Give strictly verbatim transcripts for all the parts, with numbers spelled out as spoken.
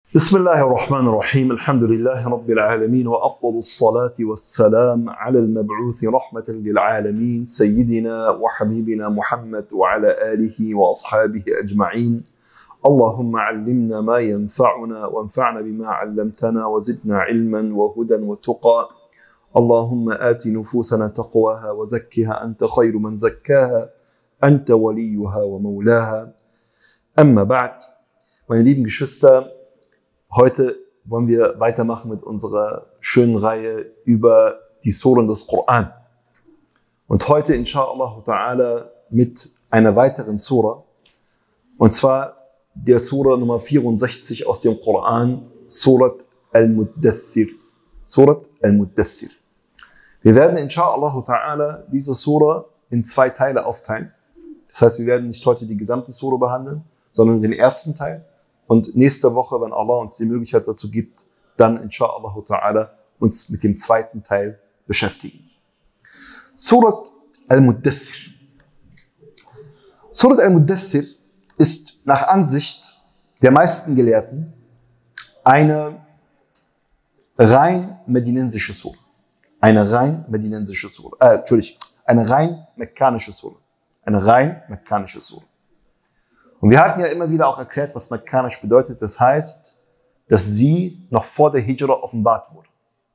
بسم الله الرحمن الرحيم الحمد لله رب العالمين وأفضل الصلاة والسلام على المبعوث رحمة للعالمين سيدنا وحبيبنا محمد وعلى آله وأصحابه أجمعين. اللهم علمنا ما ينفعنا وانفعنا بما علمتنا وزدنا علما وهدى وتقى. اللهم آت نفوسنا تقواها وزكها أنت خير من زكاها أنت وليها ومولاها. أما بعد, meine lieben Geschwister, heute wollen wir weitermachen mit unserer schönen Reihe über die Suren des Koran. Und heute, inshallah ta'ala, mit einer weiteren Sura. Und zwar der Sura Nummer vierundsechzig aus dem Koran, Surat al-Muddathir. Surat al-Muddathir. Wir werden, inshallah ta'ala, diese Sura in zwei Teile aufteilen. Das heißt, wir werden nicht heute die gesamte Sura behandeln, sondern den ersten Teil. Und nächste Woche, wenn Allah uns die Möglichkeit dazu gibt, dann inshallah ta'ala uns mit dem zweiten Teil beschäftigen. Surat al-Muddathir. Surat al-Muddathir ist nach Ansicht der meisten Gelehrten eine rein medinensische Sura. Eine rein medinensische Sura. Äh, Entschuldigung, eine rein mekkanische Sura. Eine rein mekkanische Sura. Und wir hatten ja immer wieder auch erklärt, was mekkanisch bedeutet. Das heißt, dass sie noch vor der Hijra offenbart wurde.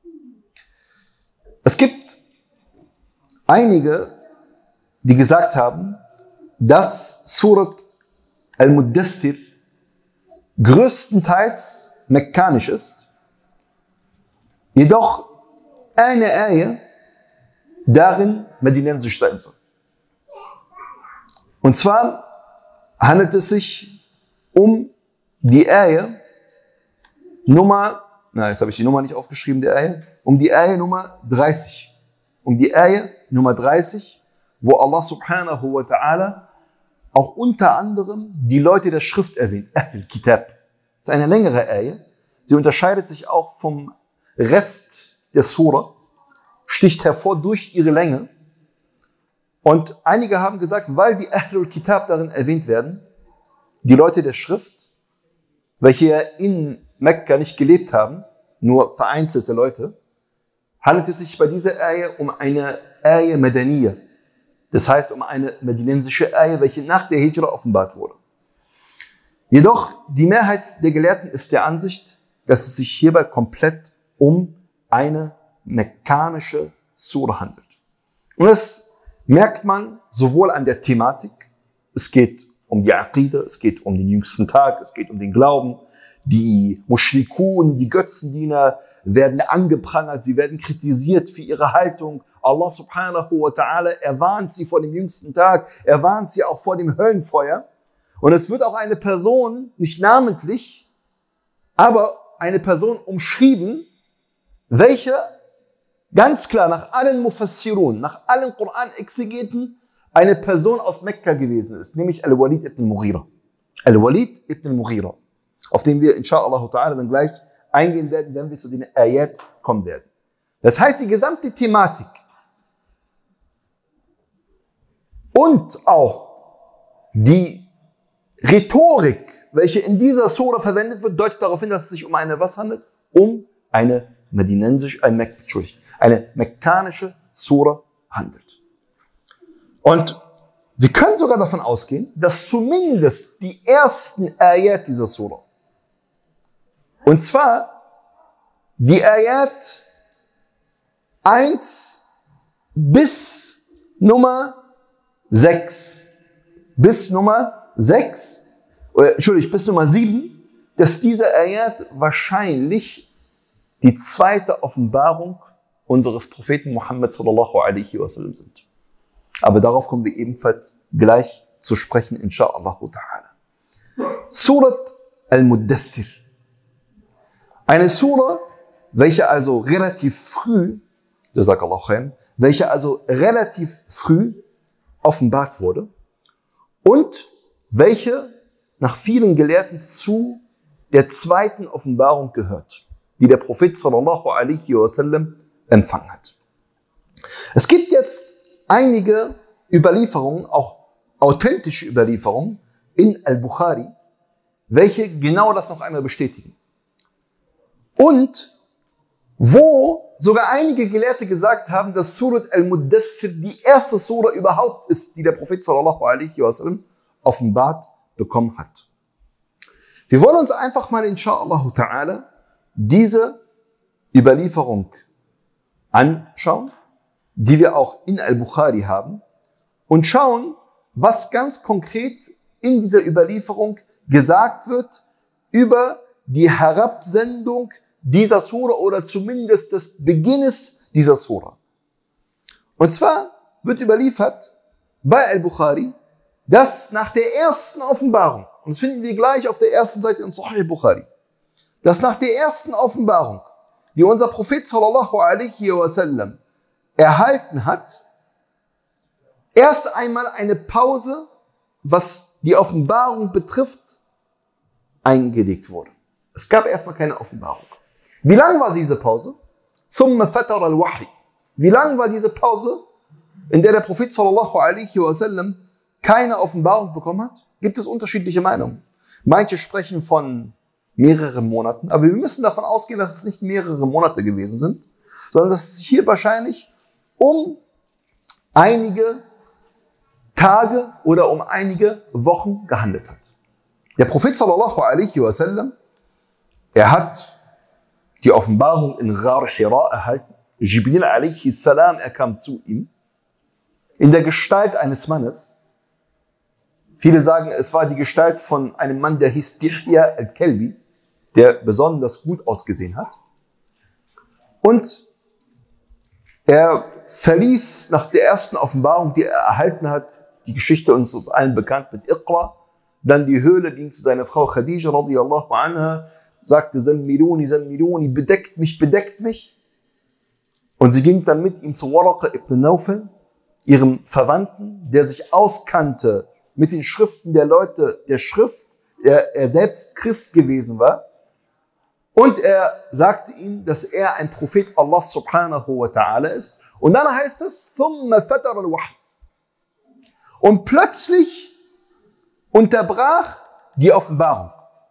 Es gibt einige, die gesagt haben, dass Surat al-Muddathir größtenteils mekkanisch ist, jedoch eine Ayah darin medinensisch sein soll. Und zwar handelt es sich um die Ayah Nummer, na, jetzt habe ich die Nummer nicht aufgeschrieben, der Ayah, um die Ayah Nummer dreißig. Um die Ayah Nummer dreißig, wo Allah subhanahu wa ta'ala auch unter anderem die Leute der Schrift erwähnt, Ahl-Kitab. Das ist eine längere Ayah. Sie unterscheidet sich auch vom Rest der Sura, sticht hervor durch ihre Länge. Und einige haben gesagt, weil die Ahlul Kitab darin erwähnt werden, die Leute der Schrift, welche in Mekka nicht gelebt haben, nur vereinzelte Leute, handelt es sich bei dieser Ayah um eine Ayah Madaniyah. Das heißt um eine medinensische Ayah, welche nach der Hijra offenbart wurde. Jedoch die Mehrheit der Gelehrten ist der Ansicht, dass es sich hierbei komplett um eine mekkanische Sura handelt. Und es merkt man sowohl an der Thematik, es geht um die Aqida, es geht um den jüngsten Tag, es geht um den Glauben, die Mushrikun, die Götzendiener werden angeprangert, sie werden kritisiert für ihre Haltung. Allah subhanahu wa ta'ala erwarnt sie vor dem jüngsten Tag, er warnt sie auch vor dem Höllenfeuer. Und es wird auch eine Person, nicht namentlich, aber eine Person umschrieben, welche ganz klar nach allen Mufassirun, nach allen Koran-Exegeten eine Person aus Mekka gewesen ist, nämlich Al-Walid ibn al-Mughira. Al-Walid ibn al-Mughira, auf den wir inshallah ta'ala dann gleich eingehen werden, wenn wir zu den Ayat kommen werden. Das heißt, die gesamte Thematik und auch die Rhetorik, welche in dieser Sura verwendet wird, deutet darauf hin, dass es sich um eine was handelt? Um eine medinensisch, ein Mek eine mekkanische Sura handelt. Und wir können sogar davon ausgehen, dass zumindest die ersten Ayat dieser Sura, und zwar die Ayat eins bis Nummer sechs, bis Nummer sechs, oder, Entschuldigung, bis Nummer sieben, dass diese Ayat wahrscheinlich die zweite Offenbarung unseres Propheten Muhammad sallallahu alaihi wasallam sind. Aber darauf kommen wir ebenfalls gleich zu sprechen, inshallah ta'ala. Surat al-Muddathir. Eine Sura, welche also relativ früh, jazakallahu khair, welche also relativ früh offenbart wurde und welche nach vielen Gelehrten zu der zweiten Offenbarung gehört, die der Prophet sallallahu alaihi wasallam empfangen hat. Es gibt jetzt einige Überlieferungen, auch authentische Überlieferungen in Al-Bukhari, welche genau das noch einmal bestätigen. Und wo sogar einige Gelehrte gesagt haben, dass Surat al-Muddathir die erste Sura überhaupt ist, die der Prophet sallallahu alaihi wasallam offenbart bekommen hat. Wir wollen uns einfach mal inshallah ta'ala diese Überlieferung anschauen, die wir auch in Al-Bukhari haben, und schauen, was ganz konkret in dieser Überlieferung gesagt wird über die Herabsendung dieser Sura oder zumindest des Beginnes dieser Sura. Und zwar wird überliefert bei Al-Bukhari, dass nach der ersten Offenbarung, und das finden wir gleich auf der ersten Seite in Sahih Bukhari, dass nach der ersten Offenbarung, die unser Prophet sallallahu alaihi wasallam erhalten hat, erst einmal eine Pause, was die Offenbarung betrifft, eingelegt wurde. Es gab erstmal keine Offenbarung. Wie lang war diese Pause? ثُمَّ فَتَرَ الْوَحْيِ. Wie lang war diese Pause, in der der Prophet sallallahu alaihi wasallam keine Offenbarung bekommen hat? Gibt es unterschiedliche Meinungen. Manche sprechen von mehreren Monaten, aber wir müssen davon ausgehen, dass es nicht mehrere Monate gewesen sind, sondern dass es sich hier wahrscheinlich um einige Tage oder um einige Wochen gehandelt hat. Der Prophet sallallahu alaihi wasallam, er hat die Offenbarung in Ghar Hira erhalten. Jibril alaihi salam, er kam zu ihm in der Gestalt eines Mannes. Viele sagen, es war die Gestalt von einem Mann, der hieß Dihya al-Kalbi, der besonders gut ausgesehen hat. Und er verließ nach der ersten Offenbarung, die er erhalten hat, die Geschichte uns, uns allen bekannt mit Iqra, dann die Höhle, ging zu seiner Frau Khadija radiyallahu anha, sagte, Zammiluni, Zammiluni, bedeckt mich, bedeckt mich. Und sie ging dann mit ihm zu Waraqa ibn Nawfal, ihrem Verwandten, der sich auskannte mit den Schriften der Leute der Schrift, er, er selbst Christ gewesen war. Und er sagte ihm, dass er ein Prophet Allah subhanahu wa ta'ala ist. Und dann heißt es, ثُمَّ فَتَرَ الْوَحْيِ. Und plötzlich unterbrach die Offenbarung.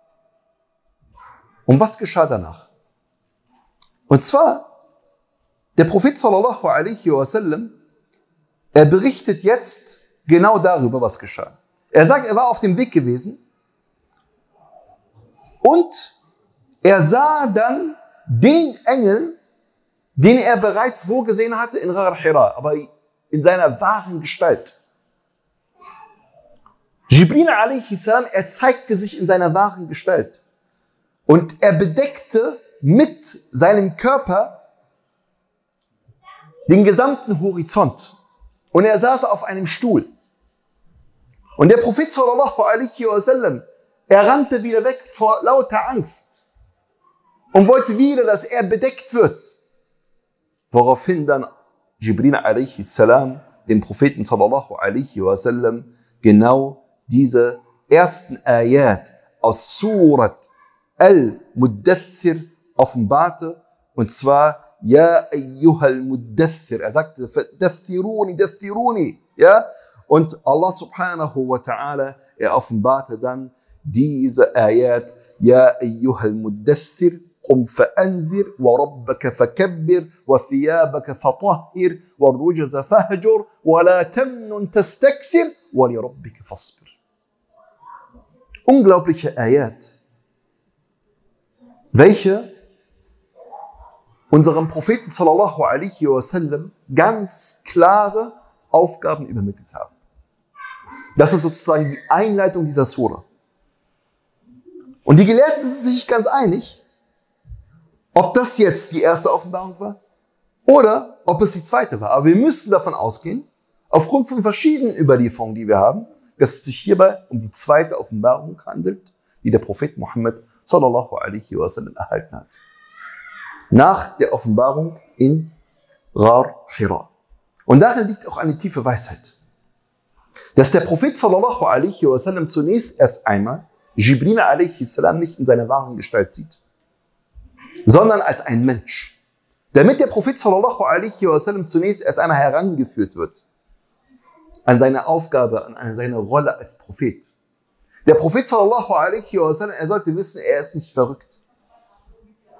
Und was geschah danach? Und zwar, der Prophet sallallahu alaihi wasallam, er berichtet jetzt genau darüber, was geschah. Er sagt, er war auf dem Weg gewesen und er sah dann den Engel, den er bereits wo gesehen hatte? In Ghar Hira, aber in seiner wahren Gestalt. Jibril alaihi salam, er zeigte sich in seiner wahren Gestalt. Und er bedeckte mit seinem Körper den gesamten Horizont. Und er saß auf einem Stuhl. Und der Prophet sallallahu alaihi wasallam, er rannte wieder weg vor lauter Angst und wollte wieder, dass er bedeckt wird. Woraufhin dann Jibril alaihi salam dem Propheten sallallahu alaihi wasallam genau diese ersten Ayat aus Surat Al-Muddathir offenbarte, und zwar Ja ayyuhal Muddathir. Er sagte, Dathiruni, Dathiruni. Ja? Und Allah subhanahu wa ta'ala, er offenbarte dann diese Ayat, Ja ayyuhal Muddathir, قم فأنذر وربك فكبر وثيابك فطهر والرجز فاهجر ولا تمنن تستكثر ولربك فاصبر. Unglaubliche Ayat, welche unserem Propheten sallallahu alaihi wasallam ganz klare Aufgaben übermittelt haben. Das ist sozusagen die Einleitung dieser Sura. Und die Gelehrten sind sich ganz einig, ob das jetzt die erste Offenbarung war oder ob es die zweite war. Aber wir müssen davon ausgehen, aufgrund von verschiedenen Überlieferungen, die wir haben, dass es sich hierbei um die zweite Offenbarung handelt, die der Prophet Muhammad sallallahu alaihi wasallam erhalten hat. Nach der Offenbarung in Ghar Hira. Und darin liegt auch eine tiefe Weisheit. Dass der Prophet sallallahu alaihi wasallam zunächst erst einmal Jibril alaihi salam nicht in seiner wahren Gestalt sieht, sondern als ein Mensch. Damit der Prophet sallallahu alaihi wasallam zunächst erst einmal herangeführt wird an seine Aufgabe, an seine Rolle als Prophet. Der Prophet sallallahu alaihi wasallam, er sollte wissen, er ist nicht verrückt.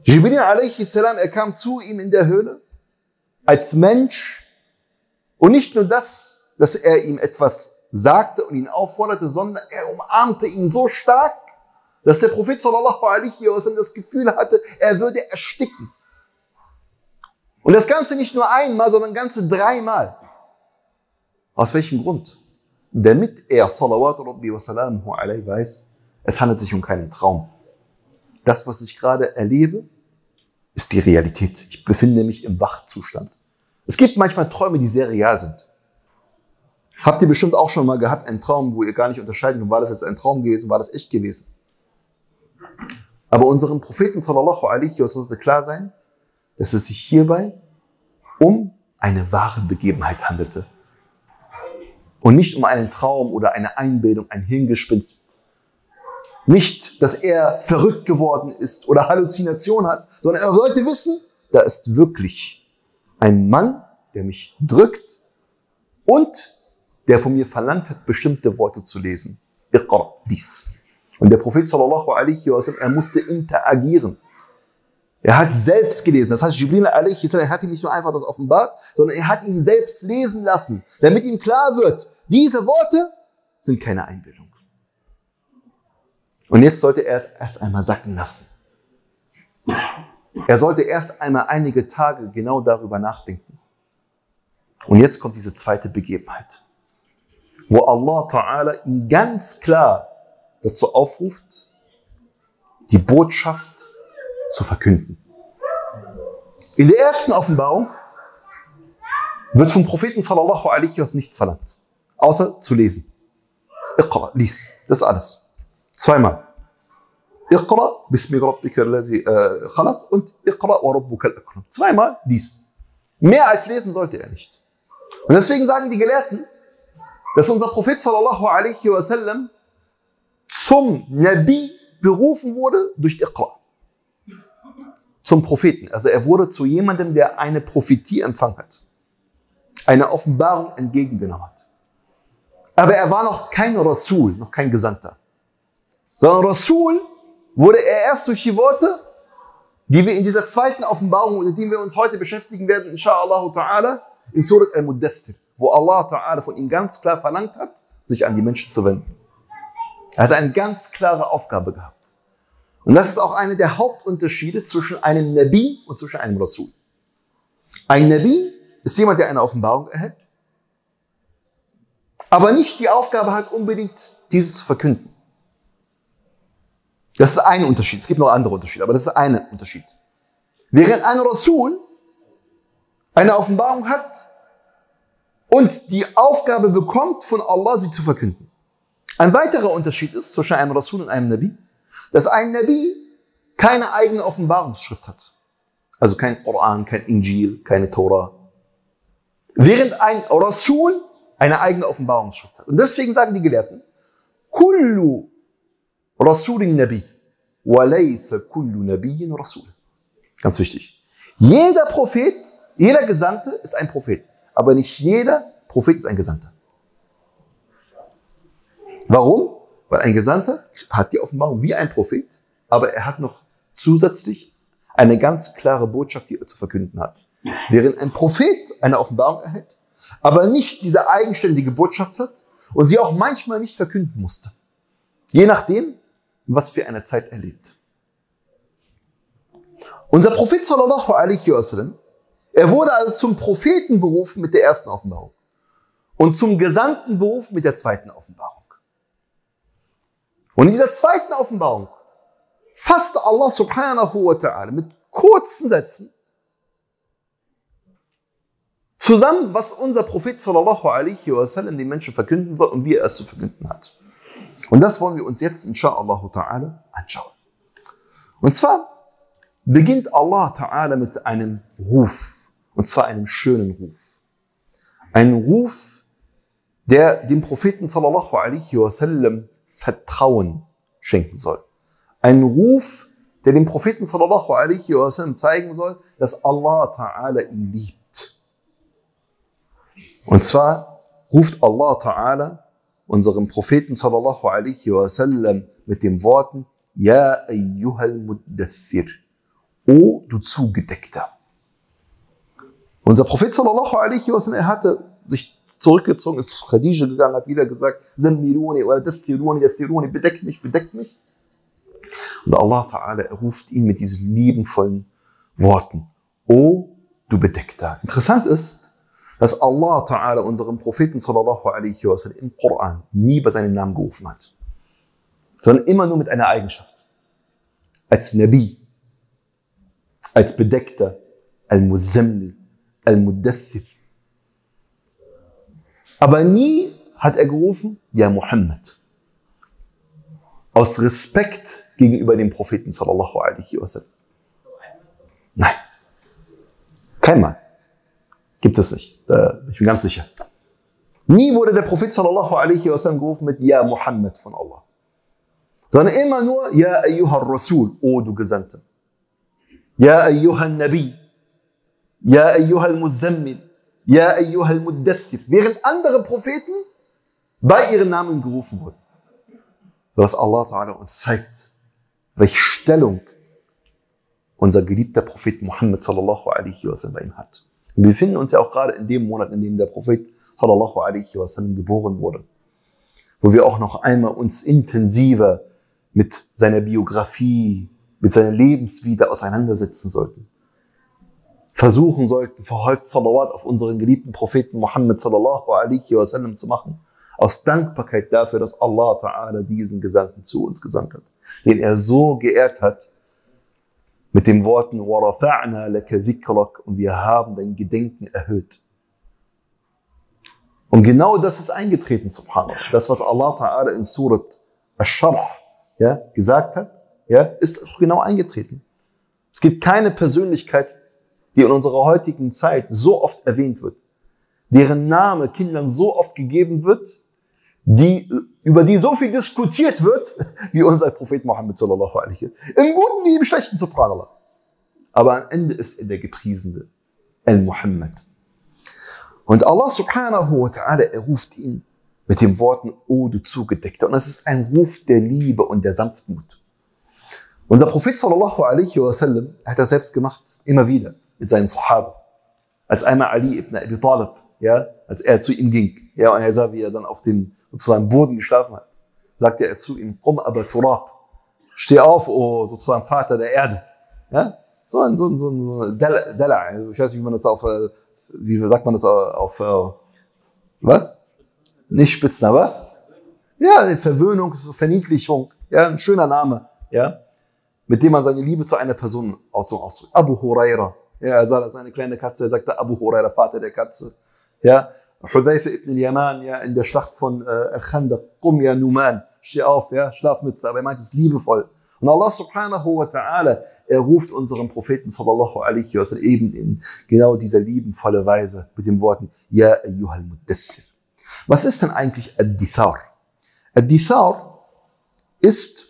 Jibril a.s., er kam zu ihm in der Höhle als Mensch und nicht nur das, dass er ihm etwas sagte und ihn aufforderte, sondern er umarmte ihn so stark, dass der Prophet sallallahu alaihi wasallam das Gefühl hatte, er würde ersticken. Und das Ganze nicht nur einmal, sondern ganze dreimal. Aus welchem Grund? Damit er salawatu rabbi wa salamuhu alaihi weiß, es handelt sich um keinen Traum. Das, was ich gerade erlebe, ist die Realität. Ich befinde mich im Wachzustand. Es gibt manchmal Träume, die sehr real sind. Habt ihr bestimmt auch schon mal gehabt, einen Traum, wo ihr gar nicht unterscheiden könnt, war das jetzt ein Traum gewesen, war das echt gewesen? Aber unserem Propheten sallallahu alaihi wasallam sollte klar sein, dass es sich hierbei um eine wahre Begebenheit handelte. Und nicht um einen Traum oder eine Einbildung, ein Hirngespinst. Nicht, dass er verrückt geworden ist oder Halluzination hat, sondern er sollte wissen, da ist wirklich ein Mann, der mich drückt und der von mir verlangt hat, bestimmte Worte zu lesen. Iqra, lies. Und der Prophet sallallahu alaihi wasallam, er musste interagieren. Er hat selbst gelesen. Das heißt, Jibril alaihi wasallam, er hat ihm nicht nur einfach das offenbart, sondern er hat ihn selbst lesen lassen, damit ihm klar wird, diese Worte sind keine Einbildung. Und jetzt sollte er es erst einmal sacken lassen. Er sollte erst einmal einige Tage genau darüber nachdenken. Und jetzt kommt diese zweite Begebenheit, wo Allah Ta'ala ihn ganz klar dazu aufruft, die Botschaft zu verkünden. In der ersten Offenbarung wird vom Propheten sallallahu alaihi wasallam nichts verlangt, außer zu lesen. Iqra, lies, das ist alles. Zweimal. Iqra, bismi rabbika allazi khalaq und Iqra wa rabbuka al-akram. Zweimal lies. Mehr als lesen sollte er nicht. Und deswegen sagen die Gelehrten, dass unser Prophet sallallahu alaihi wasallam zum Nabi berufen wurde durch Iqra. Zum Propheten. Also er wurde zu jemandem, der eine Prophetie empfangen hat. Eine Offenbarung entgegengenommen hat. Aber er war noch kein Rasul, noch kein Gesandter. Sondern Rasul wurde er erst durch die Worte, die wir in dieser zweiten Offenbarung, mit denen wir uns heute beschäftigen werden, inshallah ta'ala, in Surat al-Muddathir, wo Allah ta'ala von ihm ganz klar verlangt hat, sich an die Menschen zu wenden. Er hat eine ganz klare Aufgabe gehabt. Und das ist auch einer der Hauptunterschiede zwischen einem Nabi und zwischen einem Rasul. Ein Nabi ist jemand, der eine Offenbarung erhält, aber nicht die Aufgabe hat, unbedingt dieses zu verkünden. Das ist ein Unterschied. Es gibt noch andere Unterschiede, aber das ist ein Unterschied. Während ein Rasul eine Offenbarung hat und die Aufgabe bekommt, von Allah sie zu verkünden. Ein weiterer Unterschied ist zwischen einem Rasul und einem Nabi, dass ein Nabi keine eigene Offenbarungsschrift hat. Also kein Koran, kein Injil, keine Tora. Während ein Rasul eine eigene Offenbarungsschrift hat. Und deswegen sagen die Gelehrten, Kullu Rasulin Nabi, wa laysa kullu Nabiyyin Rasul. Ganz wichtig. Jeder Prophet, jeder Gesandte ist ein Prophet. Aber nicht jeder Prophet ist ein Gesandter. Warum? Weil ein Gesandter hat die Offenbarung wie ein Prophet, aber er hat noch zusätzlich eine ganz klare Botschaft, die er zu verkünden hat. Während ein Prophet eine Offenbarung erhält, aber nicht diese eigenständige Botschaft hat und sie auch manchmal nicht verkünden musste. Je nachdem, was für eine Zeit er lebt. Unser Prophet sallallahu alaihi wasallam, er wurde also zum Propheten berufen mit der ersten Offenbarung und zum Gesandten berufen mit der zweiten Offenbarung. Und in dieser zweiten Offenbarung fasste Allah subhanahu wa ta'ala mit kurzen Sätzen zusammen, was unser Prophet sallallahu alaihi wasallam den Menschen verkünden soll und wie er es zu verkünden hat. Und das wollen wir uns jetzt inshallah ta'ala anschauen. Und zwar beginnt Allah ta'ala mit einem Ruf, und zwar einem schönen Ruf. Ein Ruf, der dem Propheten sallallahu alaihi wasallam Vertrauen schenken soll. Ein Ruf, der dem Propheten sallallahu alaihi wasallam zeigen soll, dass Allah ta'ala ihn liebt. Und zwar ruft Allah ta'ala unserem Propheten sallallahu alaihi wasallam mit den Worten: Ja ayyuhal muddathir, O du Zugedeckter. Unser Prophet sallallahu alaihi wasallam, er hatte sich zurückgezogen, ist zu Khadija gegangen, hat wieder gesagt, Zammiluni oder Dathiruni, Dathiruni, bedeckt mich, bedeckt mich. Und Allah Ta'ala, er ruft ihn mit diesen liebenvollen Worten. O du Bedeckter. Interessant ist, dass Allah Ta'ala unseren Propheten sallallahu alaihi wasallam im Koran nie bei seinem Namen gerufen hat, sondern immer nur mit einer Eigenschaft. Als Nabi, als Bedeckter, Al-Muzammil, Al-Mudaththir. Aber nie hat er gerufen, ja Muhammad. Aus Respekt gegenüber dem Propheten sallallahu alaihi wasallam. Nein. Kein Mann. Gibt es nicht. Ich bin ganz sicher. Nie wurde der Prophet sallallahu alaihi wasallam gerufen mit ja Muhammad von Allah. Sondern immer nur ja ayyuhar Rasul, o du Gesandte. Ja ayyuhan Nabi. Ja ayyuhal Muzammil. Ja ayyuhal Mudaththir. Während andere Propheten bei ihren Namen gerufen wurden. Sodass Allah Ta'ala uns zeigt, welche Stellung unser geliebter Prophet Muhammad sallallahu alaihi wasallam bei ihm hat. Und wir befinden uns ja auch gerade in dem Monat, in dem der Prophet sallallahu alaihi wasallam geboren wurde. Wo wir auch noch einmal uns intensiver mit seiner Biografie, mit seiner Lebensvita auseinandersetzen sollten. Versuchen sollten, verhäuft Salawat auf unseren geliebten Propheten Muhammad sallallahu alaihi wasallam zu machen. Aus Dankbarkeit dafür, dass Allah Ta'ala diesen Gesandten zu uns gesandt hat. Den er so geehrt hat, mit den Worten, وَرَفَعْنَا لَكَ ذِكْرَكَ, und wir haben dein Gedenken erhöht. Und genau das ist eingetreten, subhanallah. Das, was Allah Ta'ala in Surat Ash-Sharh, ja, gesagt hat, ja, ist auch genau eingetreten. Es gibt keine Persönlichkeit, die in unserer heutigen Zeit so oft erwähnt wird, deren Name Kindern so oft gegeben wird, die, über die so viel diskutiert wird, wie unser Prophet Muhammad sallallahu alaihi wasallam. Im Guten wie im Schlechten, subhanallah. Aber am Ende ist er der Gepriesene, Al-Muhammad. Und Allah subhanahu wa ta'ala, er ruft ihn mit den Worten, O du Zugedeckter. Und es ist ein Ruf der Liebe und der Sanftmut. Unser Prophet sallallahu alaihi wasallam hat das selbst gemacht, immer wieder, mit seinen Sahaba. Als einmal Ali ibn Abi Talib, ja, als er zu ihm ging, ja, und er sah, wie er dann auf dem sozusagen Boden geschlafen hat, sagte er zu ihm, Qum Aba Turab, steh auf, o sozusagen Vater der Erde. Ja? So ein, so ein, so ein Dala, ich weiß nicht, wie man das auf, wie sagt man das auf, auf was? Nicht Spitznamen, was? Ja, Verwöhnung, Verniedlichung, ja, ein schöner Name, ja, mit dem man seine Liebe zu einer Person ausdrückt. Abu Huraira, ja, er sah das eine kleine Katze, er sagte Abu Huraira, Vater der Katze, ja. Hudhayfa ibn al-Yaman, ja, in der Schlacht von äh, Al-Khandaq, Qum ya Numan, steh auf, ja, Schlafmütze, aber er meint es liebevoll. Und Allah subhanahu wa ta'ala, er ruft unseren Propheten sallallahu alaihi wasallam eben in genau dieser liebenvolle Weise mit den Worten, Ya ayyuhal Mudaththir. Was ist denn eigentlich Ad-Dithar? Ad-Dithar ist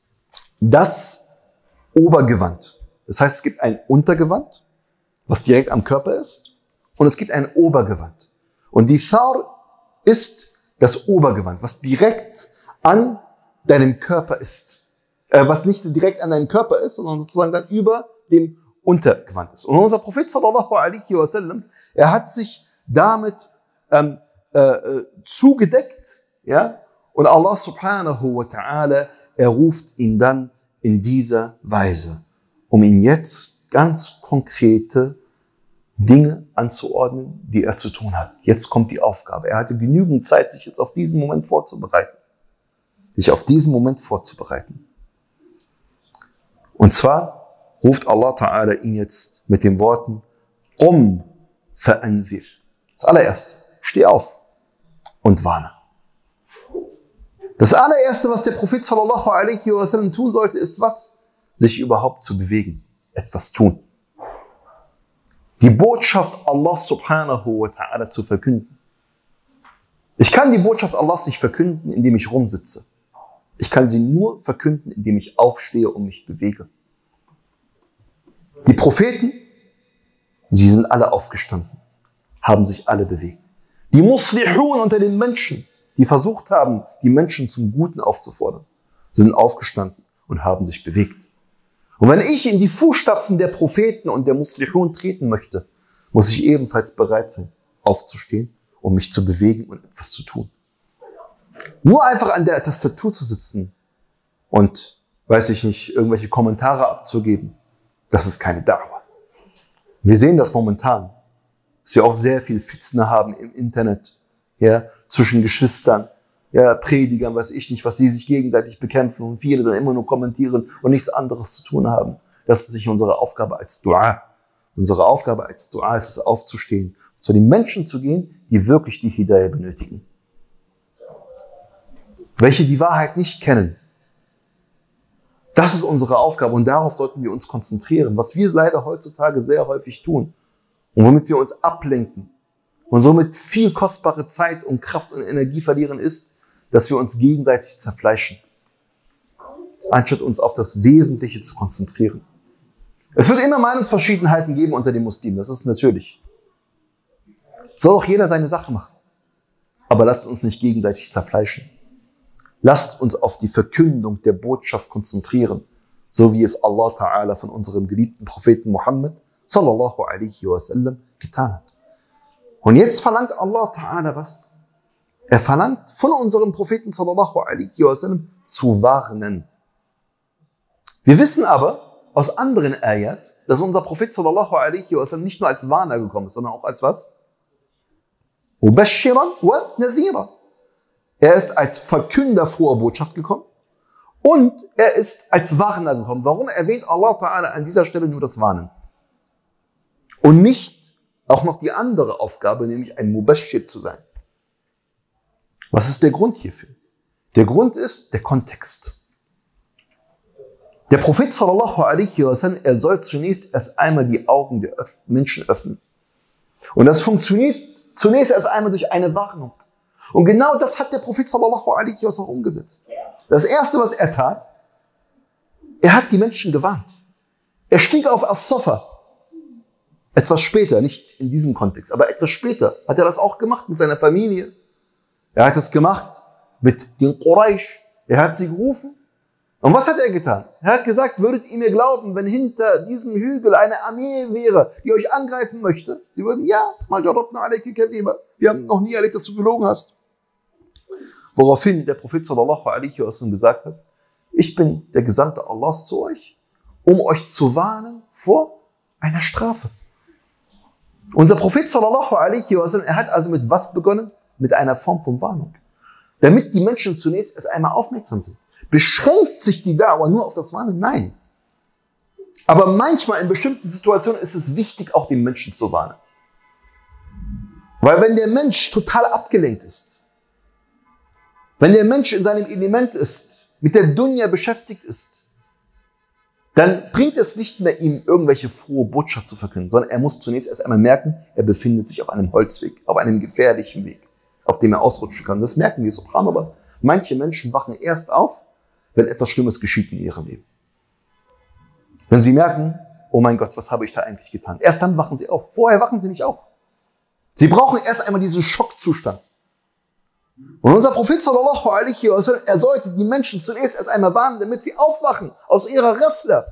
das Obergewand. Das heißt, es gibt ein Untergewand, was direkt am Körper ist, und es gibt ein Obergewand. Und die Thar ist das Obergewand, was direkt an deinem Körper ist. Äh, was nicht direkt an deinem Körper ist, sondern sozusagen dann über dem Untergewand ist. Und unser Prophet sallallahu alaihi wasallam, er hat sich damit ähm, äh, zugedeckt, ja, und Allah subhanahu wa ta'ala, er ruft ihn dann in dieser Weise, um ihn jetzt ganz konkrete Dinge anzuordnen, die er zu tun hat. Jetzt kommt die Aufgabe. Er hatte genügend Zeit, sich jetzt auf diesen Moment vorzubereiten. Sich auf diesen Moment vorzubereiten. Und zwar ruft Allah Ta'ala ihn jetzt mit den Worten, Qum fa'anzir. Das allererste, steh auf und warne. Das allererste, was der Prophet sallallahu alaihi wasallam tun sollte, ist was? Sich überhaupt zu bewegen. Etwas tun. Die Botschaft Allah subhanahu wa ta'ala zu verkünden. Ich kann die Botschaft Allahs nicht verkünden, indem ich rumsitze. Ich kann sie nur verkünden, indem ich aufstehe und mich bewege. Die Propheten, sie sind alle aufgestanden, haben sich alle bewegt. Die Muslihun unter den Menschen, die versucht haben, die Menschen zum Guten aufzufordern, sind aufgestanden und haben sich bewegt. Und wenn ich in die Fußstapfen der Propheten und der Muslihun treten möchte, muss ich ebenfalls bereit sein, aufzustehen, um mich zu bewegen und etwas zu tun. Nur einfach an der Tastatur zu sitzen und, weiß ich nicht, irgendwelche Kommentare abzugeben, das ist keine Da'wah. Wir sehen das momentan, dass wir auch sehr viel Fitna haben im Internet, ja, zwischen Geschwistern, ja, Predigern, weiß ich nicht, was die sich gegenseitig bekämpfen und viele dann immer nur kommentieren und nichts anderes zu tun haben. Das ist nicht unsere Aufgabe als Dua. Unsere Aufgabe als Dua ist es, aufzustehen, zu den Menschen zu gehen, die wirklich die Hidayah benötigen. Welche die Wahrheit nicht kennen. Das ist unsere Aufgabe und darauf sollten wir uns konzentrieren, was wir leider heutzutage sehr häufig tun und womit wir uns ablenken und somit viel kostbare Zeit und Kraft und Energie verlieren ist, dass wir uns gegenseitig zerfleischen, anstatt uns auf das Wesentliche zu konzentrieren. Es wird immer Meinungsverschiedenheiten geben unter den Muslimen, das ist natürlich. Soll auch jeder seine Sache machen. Aber lasst uns nicht gegenseitig zerfleischen. Lasst uns auf die Verkündung der Botschaft konzentrieren, so wie es Allah Ta'ala von unserem geliebten Propheten Muhammad sallallahu alaihi wasallam getan hat. Und jetzt verlangt Allah Ta'ala was? Er verlangt von unserem Propheten sallallahu alaihi wasallam zu warnen. Wir wissen aber aus anderen Ayat, dass unser Prophet sallallahu alaihi wasallam nicht nur als Warner gekommen ist, sondern auch als was? Mubashiran wa Nadhira. Er ist als Verkünder froher Botschaft gekommen und er ist als Warner gekommen. Warum erwähnt Allah Ta'ala an dieser Stelle nur das Warnen? Und nicht auch noch die andere Aufgabe, nämlich ein Mubashir zu sein. Was ist der Grund hierfür? Der Grund ist der Kontext. Der Prophet sallallahu alaihi wasallam, er soll zunächst erst einmal die Augen der Menschen öffnen. Und das funktioniert zunächst erst einmal durch eine Warnung. Und genau das hat der Prophet sallallahu alaihi wasallam umgesetzt. Das erste, was er tat, er hat die Menschen gewarnt. Er stieg auf As-Safa. Etwas später, nicht in diesem Kontext, aber etwas später hat er das auch gemacht mit seiner Familie. Er hat es gemacht mit den Quraysh. Er hat sie gerufen. Und was hat er getan? Er hat gesagt, würdet ihr mir glauben, wenn hinter diesem Hügel eine Armee wäre, die euch angreifen möchte? Sie würden, ja, wir haben noch nie erlebt, dass du gelogen hast. Woraufhin der Prophet sallallahu alaihi wasallam gesagt hat, ich bin der Gesandte Allahs zu euch, um euch zu warnen vor einer Strafe. Unser Prophet sallallahu alaihi wasallam, er hat also mit was begonnen? Mit einer Form von Warnung. Damit die Menschen zunächst erst einmal aufmerksam sind. Beschränkt sich die Da'wah nur auf das Warnen? Nein. Aber manchmal in bestimmten Situationen ist es wichtig, auch den Menschen zu warnen. Weil wenn der Mensch total abgelenkt ist, wenn der Mensch in seinem Element ist, mit der Dunya beschäftigt ist, dann bringt es nicht mehr, ihm irgendwelche frohe Botschaft zu verkünden, sondern er muss zunächst erst einmal merken, er befindet sich auf einem Holzweg, auf einem gefährlichen Weg, auf dem er ausrutschen kann. Das merken wir, subhanallah. Manche Menschen wachen erst auf, wenn etwas Schlimmes geschieht in ihrem Leben. Wenn sie merken, oh mein Gott, was habe ich da eigentlich getan? Erst dann wachen sie auf. Vorher wachen sie nicht auf. Sie brauchen erst einmal diesen Schockzustand. Und unser Prophet sallallahu alaihi wasallam, er sollte die Menschen zunächst erst einmal warnen, damit sie aufwachen aus ihrer Ghafla.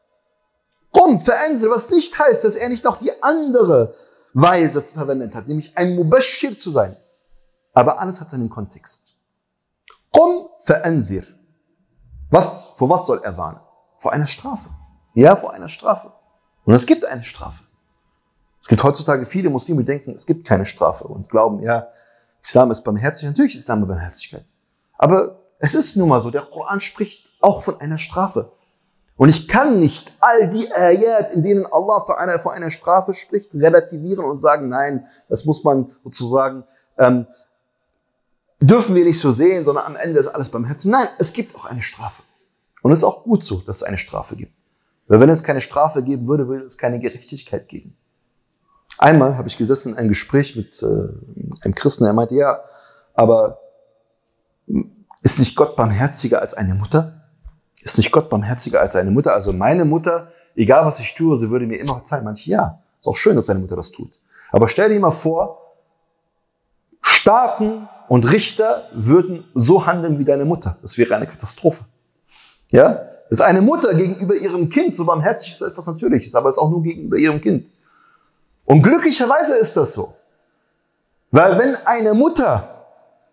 Qum fa'anzir, was nicht heißt, dass er nicht noch die andere Weise verwendet hat, nämlich ein Mubashir zu sein. Aber alles hat seinen Kontext. Qum fa'anzir. Was, vor was soll er warnen? Vor einer Strafe. Ja, vor einer Strafe. Und es gibt eine Strafe. Es gibt heutzutage viele Muslime, die denken, es gibt keine Strafe und glauben, ja, Islam ist barmherzig. Natürlich ist Islam Barmherzigkeit. Aber es ist nun mal so, der Koran spricht auch von einer Strafe. Und ich kann nicht all die Ayat, in denen Allah Ta'ala vor einer Strafe spricht, relativieren und sagen, nein, das muss man sozusagen, ähm, dürfen wir nicht so sehen, sondern am Ende ist alles barmherzig. Nein, es gibt auch eine Strafe. Und es ist auch gut so, dass es eine Strafe gibt. Weil wenn es keine Strafe geben würde, würde es keine Gerechtigkeit geben. Einmal habe ich gesessen in einem Gespräch mit äh, einem Christen, er meinte, ja, aber ist nicht Gott barmherziger als eine Mutter? Ist nicht Gott barmherziger als eine Mutter? Also meine Mutter, egal was ich tue, sie würde mir immer verzeihen. Manche, ja, ist auch schön, dass deine Mutter das tut. Aber stell dir mal vor, Staaten und Richter würden so handeln wie deine Mutter. Das wäre eine Katastrophe. Ja? Dass eine Mutter gegenüber ihrem Kind so barmherzig ist, etwas Natürliches, aber es ist auch nur gegenüber ihrem Kind. Und glücklicherweise ist das so. Weil wenn eine Mutter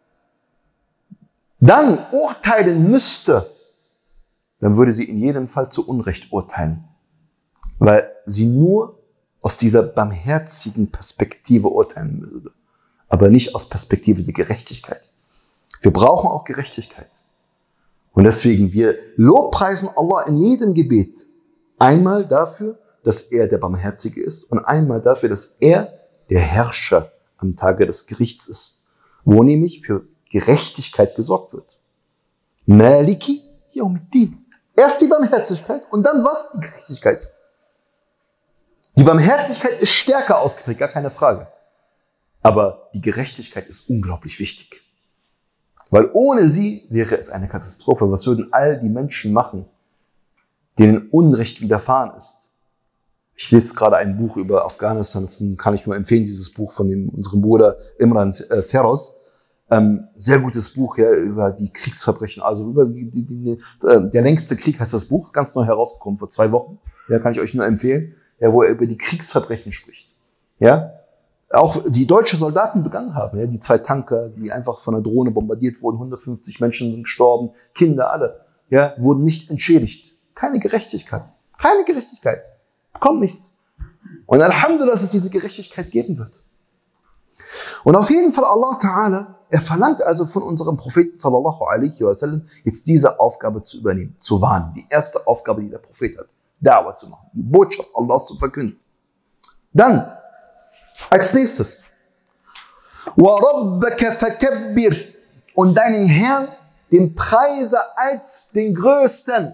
dann urteilen müsste, dann würde sie in jedem Fall zu Unrecht urteilen. Weil sie nur aus dieser barmherzigen Perspektive urteilen würde. Aber nicht aus Perspektive der Gerechtigkeit. Wir brauchen auch Gerechtigkeit. Und deswegen, wir lobpreisen Allah in jedem Gebet. Einmal dafür, dass er der Barmherzige ist und einmal dafür, dass er der Herrscher am Tage des Gerichts ist. Wo nämlich für Gerechtigkeit gesorgt wird. Maliki Yawmiddin. Erst die Barmherzigkeit und dann was? Die Gerechtigkeit. Die Barmherzigkeit ist stärker ausgeprägt, gar keine Frage. Aber die Gerechtigkeit ist unglaublich wichtig. Weil ohne sie wäre es eine Katastrophe. Was würden all die Menschen machen, denen Unrecht widerfahren ist? Ich lese gerade ein Buch über Afghanistan, das kann ich nur empfehlen, dieses Buch von dem, unserem Bruder Imran Feroz. Ähm, sehr gutes Buch ja, über die Kriegsverbrechen, also über die, die, die, äh, der längste Krieg heißt das Buch, ganz neu herausgekommen, vor zwei Wochen. Ja, kann ich euch nur empfehlen, ja, wo er über die Kriegsverbrechen spricht. Ja, auch die deutsche Soldaten begangen haben, ja, die zwei Tanker, die einfach von einer Drohne bombardiert wurden, hundertfünfzig Menschen sind gestorben, Kinder, alle, ja, wurden nicht entschädigt. Keine Gerechtigkeit. Keine Gerechtigkeit. Kommt nichts. Und Alhamdulillah, dass es diese Gerechtigkeit geben wird. Und auf jeden Fall Allah Ta'ala, er verlangt also von unserem Propheten sallallahu alaihi wasallam, jetzt diese Aufgabe zu übernehmen, zu warnen. Die erste Aufgabe, die der Prophet hat, Da'wah zu machen, die Botschaft Allahs zu verkünden. Dann, als nächstes, وَرَبَّكَ فَكَبِّرْ, und deinen Herrn, den Preise als den Größten.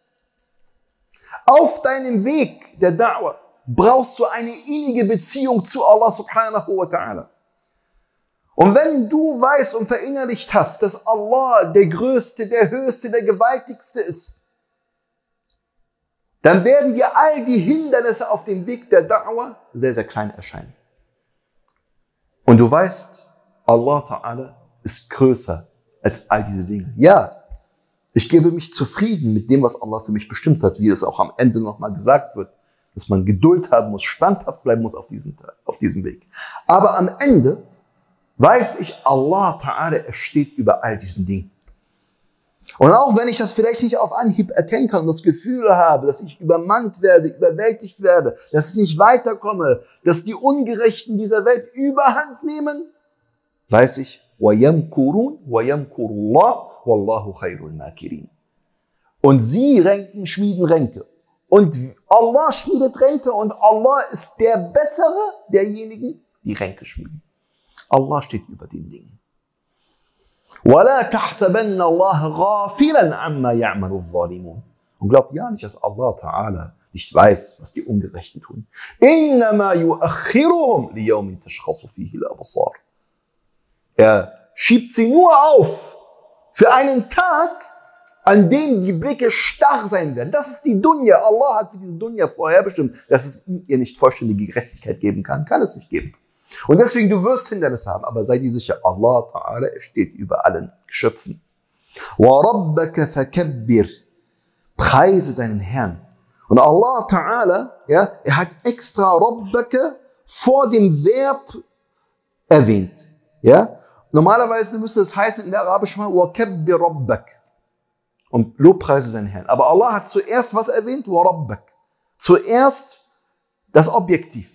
Auf deinem Weg der Da'wah brauchst du eine innige Beziehung zu Allah subhanahu wa ta'ala. Und wenn du weißt und verinnerlicht hast, dass Allah der Größte, der Höchste, der Gewaltigste ist, dann werden dir all die Hindernisse auf dem Weg der Da'wah sehr, sehr klein erscheinen. Und du weißt, Allah Ta'ala ist größer als all diese Dinge. Ja, ich gebe mich zufrieden mit dem, was Allah für mich bestimmt hat, wie es auch am Ende nochmal gesagt wird, dass man Geduld haben muss, standhaft bleiben muss auf diesem, auf diesem Weg. Aber am Ende weiß ich, Allah Ta'ala, er steht über all diesen Dingen. Und auch wenn ich das vielleicht nicht auf Anhieb erkennen kann und das Gefühl habe, dass ich übermannt werde, überwältigt werde, dass ich nicht weiterkomme, dass die Ungerechten dieser Welt überhand nehmen, weiß ich, وَيَمْكُرُونَ وَيَمْكُرُ اللَّهُ وَاللَّهُ خَيْرُ الْمَاكِرِينَ. Und sie Ränken schmieden Ränke. Und Allah schmiedet Ränke und Allah ist der Bessere derjenigen, die Ränke schmieden. Allah steht über den Dingen. وَلَا تَحْسَبَنَّ اللَّهَ غَافِلًا عَمَّا يَعْمَلُ الظَّالِمُونَ. Und glaubt ja nicht, dass Allah Ta'ala nicht weiß, was die Ungerechten tun. إِنَّمَا يُؤَخِّرُهُمْ لِيَوْمٍ تَشْخَصُ فِيهِ الْأَبْصَارُ. Er schiebt sie nur auf für einen Tag, an dem die Blicke starr sein werden. Das ist die Dunya. Allah hat für diese Dunya vorherbestimmt, dass es ihr nicht vollständige Gerechtigkeit geben kann. Kann es nicht geben. Und deswegen, du wirst Hindernisse haben, aber sei dir sicher, Allah Ta'ala, er steht über allen Geschöpfen. وَرَبَّكَ فَكَبِّرْ. Preise deinen Herrn. Und Allah Ta'ala, ja, er hat extra Rabbaka vor dem Verb erwähnt. Ja? Normalerweise müsste es heißen in der arabischen Sprache, وَكَبِّرْ رَبَّكَ. Und Lobpreise deinen Herrn. Aber Allah hat zuerst was erwähnt? وَرَبَّكَ. Zuerst das Objektiv.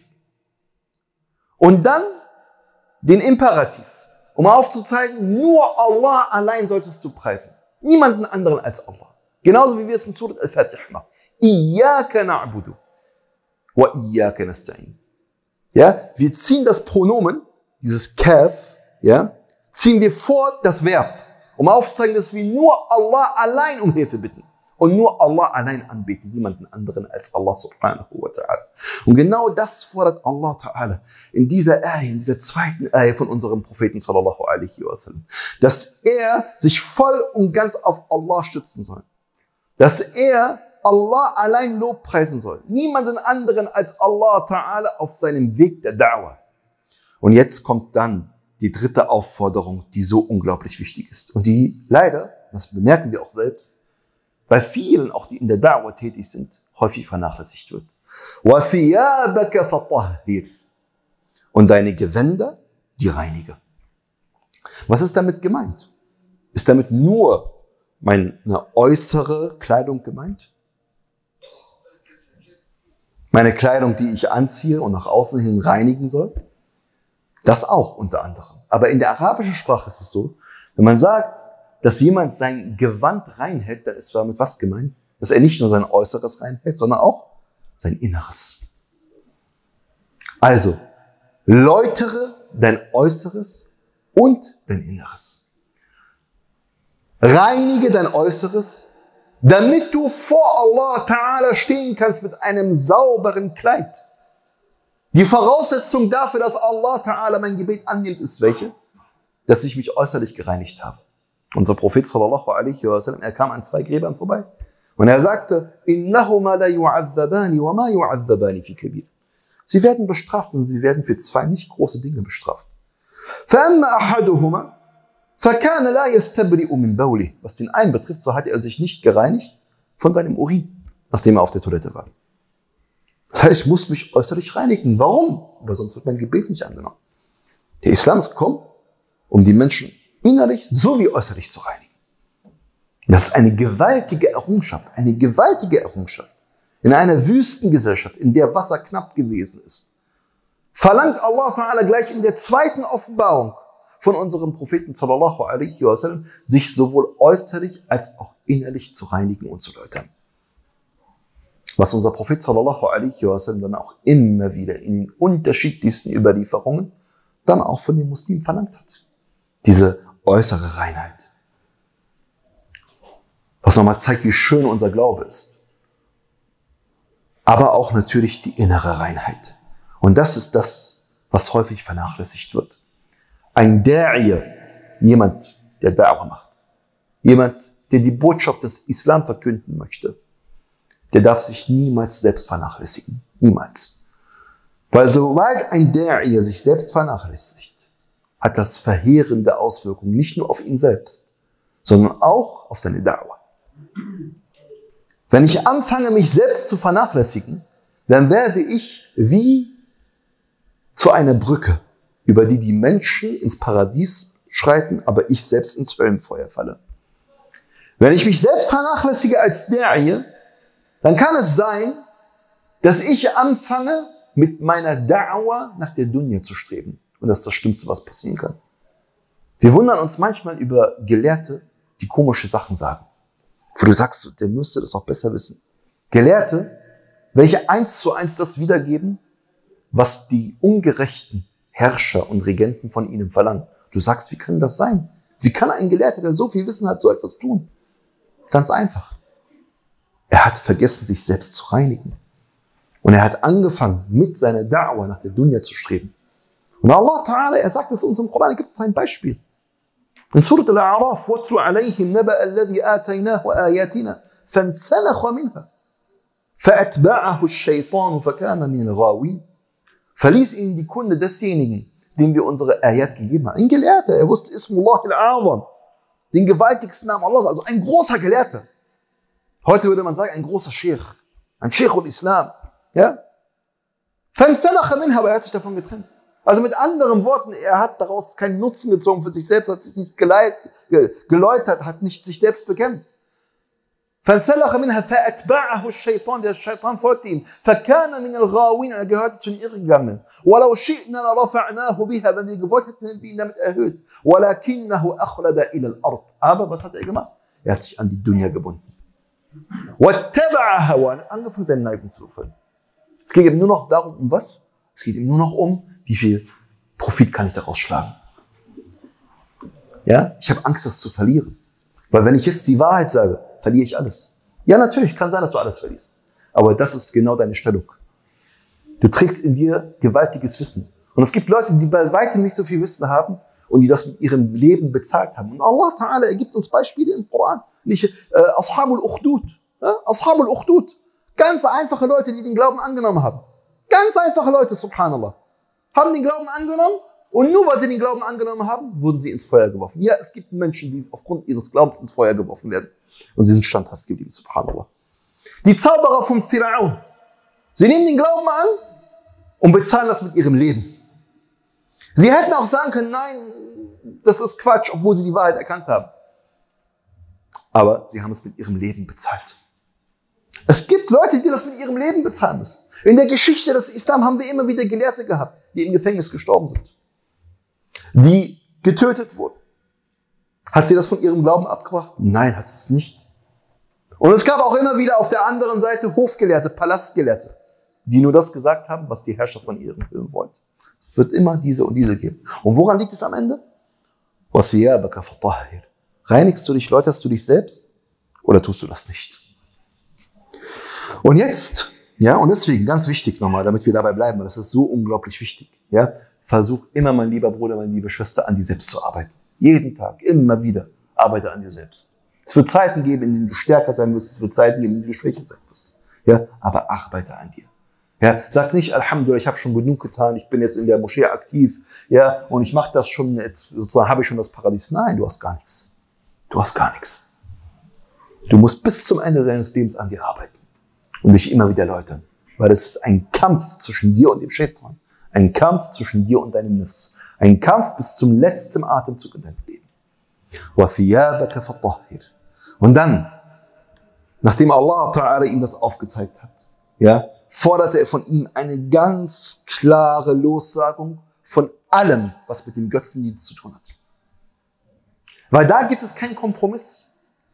Und dann den Imperativ, um aufzuzeigen, nur Allah allein solltest du preisen. Niemanden anderen als Allah. Genauso wie wir es in Surat Al-Fatiha machen. Iyaka na'budu wa iyaka nasta'in. Ja, wir ziehen das Pronomen, dieses Kaf, ja, ziehen wir vor das Verb, um aufzuzeigen, dass wir nur Allah allein um Hilfe bitten. Und nur Allah allein anbeten, niemanden anderen als Allah subhanahu wa ta'ala. Und genau das fordert Allah ta'ala in dieser Ayah, in dieser zweiten Ayah von unserem Propheten sallallahu alaihi wasallam. Dass er sich voll und ganz auf Allah stützen soll. Dass er Allah allein lobpreisen soll. Niemanden anderen als Allah ta'ala auf seinem Weg der Da'wah. Und jetzt kommt dann die dritte Aufforderung, die so unglaublich wichtig ist. Und die leider, das bemerken wir auch selbst, bei vielen, auch die in der Da'wah tätig sind, häufig vernachlässigt wird. وَثِيَابَكَ فَطَهِّرْ. Und deine Gewänder, die reinige. Was ist damit gemeint? Ist damit nur meine äußere Kleidung gemeint? Meine Kleidung, die ich anziehe und nach außen hin reinigen soll? Das auch unter anderem. Aber in der arabischen Sprache ist es so, wenn man sagt, dass jemand sein Gewand reinhält, dann ist damit was gemeint? Dass er nicht nur sein Äußeres reinhält, sondern auch sein Inneres. Also, läutere dein Äußeres und dein Inneres. Reinige dein Äußeres, damit du vor Allah Ta'ala stehen kannst mit einem sauberen Kleid. Die Voraussetzung dafür, dass Allah Ta'ala mein Gebet annimmt, ist welche? Dass ich mich äußerlich gereinigt habe. Unser Prophet sallallahu alaihi wasallam, er kam an zwei Gräbern vorbei und er sagte, innahuma la yu'azzabani wa ma yu'azzabani fi kabir. Sie werden bestraft und sie werden für zwei nicht große Dinge bestraft. فَأَمَّا أَحَدُهُمَا فَكَانَ لَا يَسْتَبْرِئُ مِنْ بَوْلِهِ. Was den einen betrifft, so hat er sich nicht gereinigt von seinem Urin, nachdem er auf der Toilette war. Das heißt, ich muss mich äußerlich reinigen. Warum? Weil sonst wird mein Gebet nicht angenommen. Der Islam ist gekommen, um die Menschen innerlich sowie äußerlich zu reinigen. Das ist eine gewaltige Errungenschaft, eine gewaltige Errungenschaft. In einer Wüstengesellschaft, in der Wasser knapp gewesen ist, verlangt Allah Ta'ala gleich in der zweiten Offenbarung von unserem Propheten sallallahu alaihi wasallam, sich sowohl äußerlich als auch innerlich zu reinigen und zu läutern. Was unser Prophet sallallahu alaihi wasallam dann auch immer wieder in den unterschiedlichsten Überlieferungen dann auch von den Muslimen verlangt hat. Diese äußere Reinheit. Was nochmal zeigt, wie schön unser Glaube ist. Aber auch natürlich die innere Reinheit. Und das ist das, was häufig vernachlässigt wird. Ein Da'iya, jemand, der Da'wah macht. Jemand, der die Botschaft des Islam verkünden möchte. Der darf sich niemals selbst vernachlässigen. Niemals. Weil sobald ein Da'iya sich selbst vernachlässigt, hat das verheerende Auswirkungen nicht nur auf ihn selbst, sondern auch auf seine Da'wah. Wenn ich anfange, mich selbst zu vernachlässigen, dann werde ich wie zu einer Brücke, über die die Menschen ins Paradies schreiten, aber ich selbst ins Höllenfeuer falle. Wenn ich mich selbst vernachlässige als Da'iya, dann kann es sein, dass ich anfange, mit meiner Da'wah nach der Dunya zu streben. Und das ist das Schlimmste, was passieren kann. Wir wundern uns manchmal über Gelehrte, die komische Sachen sagen. Wo du sagst, der müsste das auch besser wissen. Gelehrte, welche eins zu eins das wiedergeben, was die ungerechten Herrscher und Regenten von ihnen verlangen. Du sagst, wie kann das sein? Wie kann ein Gelehrter, der so viel Wissen hat, so etwas tun? Ganz einfach. Er hat vergessen, sich selbst zu reinigen. Und er hat angefangen, mit seiner Da'wah nach der Dunya zu streben. Und Allah Ta'ala, er sagt es uns im Koran, er gibt uns ein Beispiel. In Surat Al-A'raf, وَاتْلُ عَلَيْهِمْ نَبَأَ الَّذِي آتَيْنَاهُ آيَاتِنَا فَانْسَلَخَ مِنْهَا فَأَتْبَعَهُ الشَّيْطَانُ فَكَانَ مِنَ الْغَاوِينَ. Verließ ihnen die Kunde desjenigen, dem wir unsere Ayat gegeben haben. Ein Gelehrter, er wusste Ismullah al-A'zam, den gewaltigsten Namen Allahs, also ein großer Gelehrter. Heute würde man sagen, ein großer Sheikh, ein Sheikh ul-Islam. Ja? فَانْسَلَخَ مِنْهَا, aber er hat sich davon getrennt. Also mit anderen Worten, er hat daraus keinen Nutzen gezogen für sich selbst, hat sich nicht geleit, geläutert, hat nicht sich selbst bekämpft. فَانْسَلَخَ مِنْهَا فَأَتْبَعَهُ الشَّيْطَانُ, der Shaitan folgte ihm. فَكَانَ مِنَ الْغَاوِينَ, er gehörte zu den Irrgegangenen. وَلَوْ شِئْنَا لَرَفَعْنَاهُ بِهَا, wenn wir gewollt hätten, hätten wir ihn damit erhöht. وَلَكِنَّهُ أَخْلَدَ إِلَى الْأَرْضِ, aber was hat er gemacht? Er hat sich an die Dunya gebunden. وَاتَّبَعَ هَوَاهُ, angefangen seine Neigung zu erfüllen. Es geht ihm nur noch darum, um was? Es geht ihm nur noch um, wie viel Profit kann ich daraus schlagen. Ja, ich habe Angst, das zu verlieren. Weil wenn ich jetzt die Wahrheit sage, verliere ich alles. Ja, natürlich kann sein, dass du alles verlierst. Aber das ist genau deine Stellung. Du trägst in dir gewaltiges Wissen. Und es gibt Leute, die bei weitem nicht so viel Wissen haben und die das mit ihrem Leben bezahlt haben. Und Allah Ta'ala, er gibt uns Beispiele im Koran. Nicht äh, Ashabul Ukhdud. Ja? Ashabul Ukhdud. Ganz einfache Leute, die den Glauben angenommen haben. Ganz einfache Leute, subhanallah. Haben den Glauben angenommen Und nur weil sie den Glauben angenommen haben, wurden sie ins Feuer geworfen. Ja, es gibt Menschen, die aufgrund ihres Glaubens ins Feuer geworfen werden. Und sie sind standhaft geblieben, subhanallah. Die Zauberer von Pharaon. Sie nehmen den Glauben an und bezahlen das mit ihrem Leben. Sie hätten auch sagen können, nein, das ist Quatsch, obwohl sie die Wahrheit erkannt haben. Aber sie haben es mit ihrem Leben bezahlt. Es gibt Leute, die das mit ihrem Leben bezahlen müssen. In der Geschichte des Islam haben wir immer wieder Gelehrte gehabt, die im Gefängnis gestorben sind, die getötet wurden. Hat sie das von ihrem Glauben abgebracht? Nein, hat sie es nicht. Und es gab auch immer wieder auf der anderen Seite Hofgelehrte, Palastgelehrte, die nur das gesagt haben, was die Herrscher von ihren hören wollten. Es wird immer diese und diese geben. Und woran liegt es am Ende? Reinigst du dich, läuterst du dich selbst oder tust du das nicht? Und jetzt, ja, und deswegen ganz wichtig nochmal, damit wir dabei bleiben, weil das ist so unglaublich wichtig, ja, versuch immer, mein lieber Bruder, meine liebe Schwester, an dir selbst zu arbeiten. Jeden Tag, immer wieder, arbeite an dir selbst. Es wird Zeiten geben, in denen du stärker sein wirst, es wird Zeiten geben, in denen du schwächer sein wirst, ja, aber arbeite an dir. Ja, sag nicht, Alhamdulillah, ich habe schon genug getan, ich bin jetzt in der Moschee aktiv, ja, und ich mache das schon, jetzt sozusagen habe ich schon das Paradies. Nein, du hast gar nichts. Du hast gar nichts. Du musst bis zum Ende deines Lebens an dir arbeiten und dich immer wieder läutern, weil es ist ein Kampf zwischen dir und dem Shaitan, ein Kampf zwischen dir und deinem Nafs, ein Kampf bis zum letzten Atemzug in deinem Leben. Und dann, nachdem Allah Ta'ala ihm das aufgezeigt hat, ja, forderte er von ihm eine ganz klare Lossagung von allem, was mit dem Götzendienst zu tun hat. Weil da gibt es keinen Kompromiss.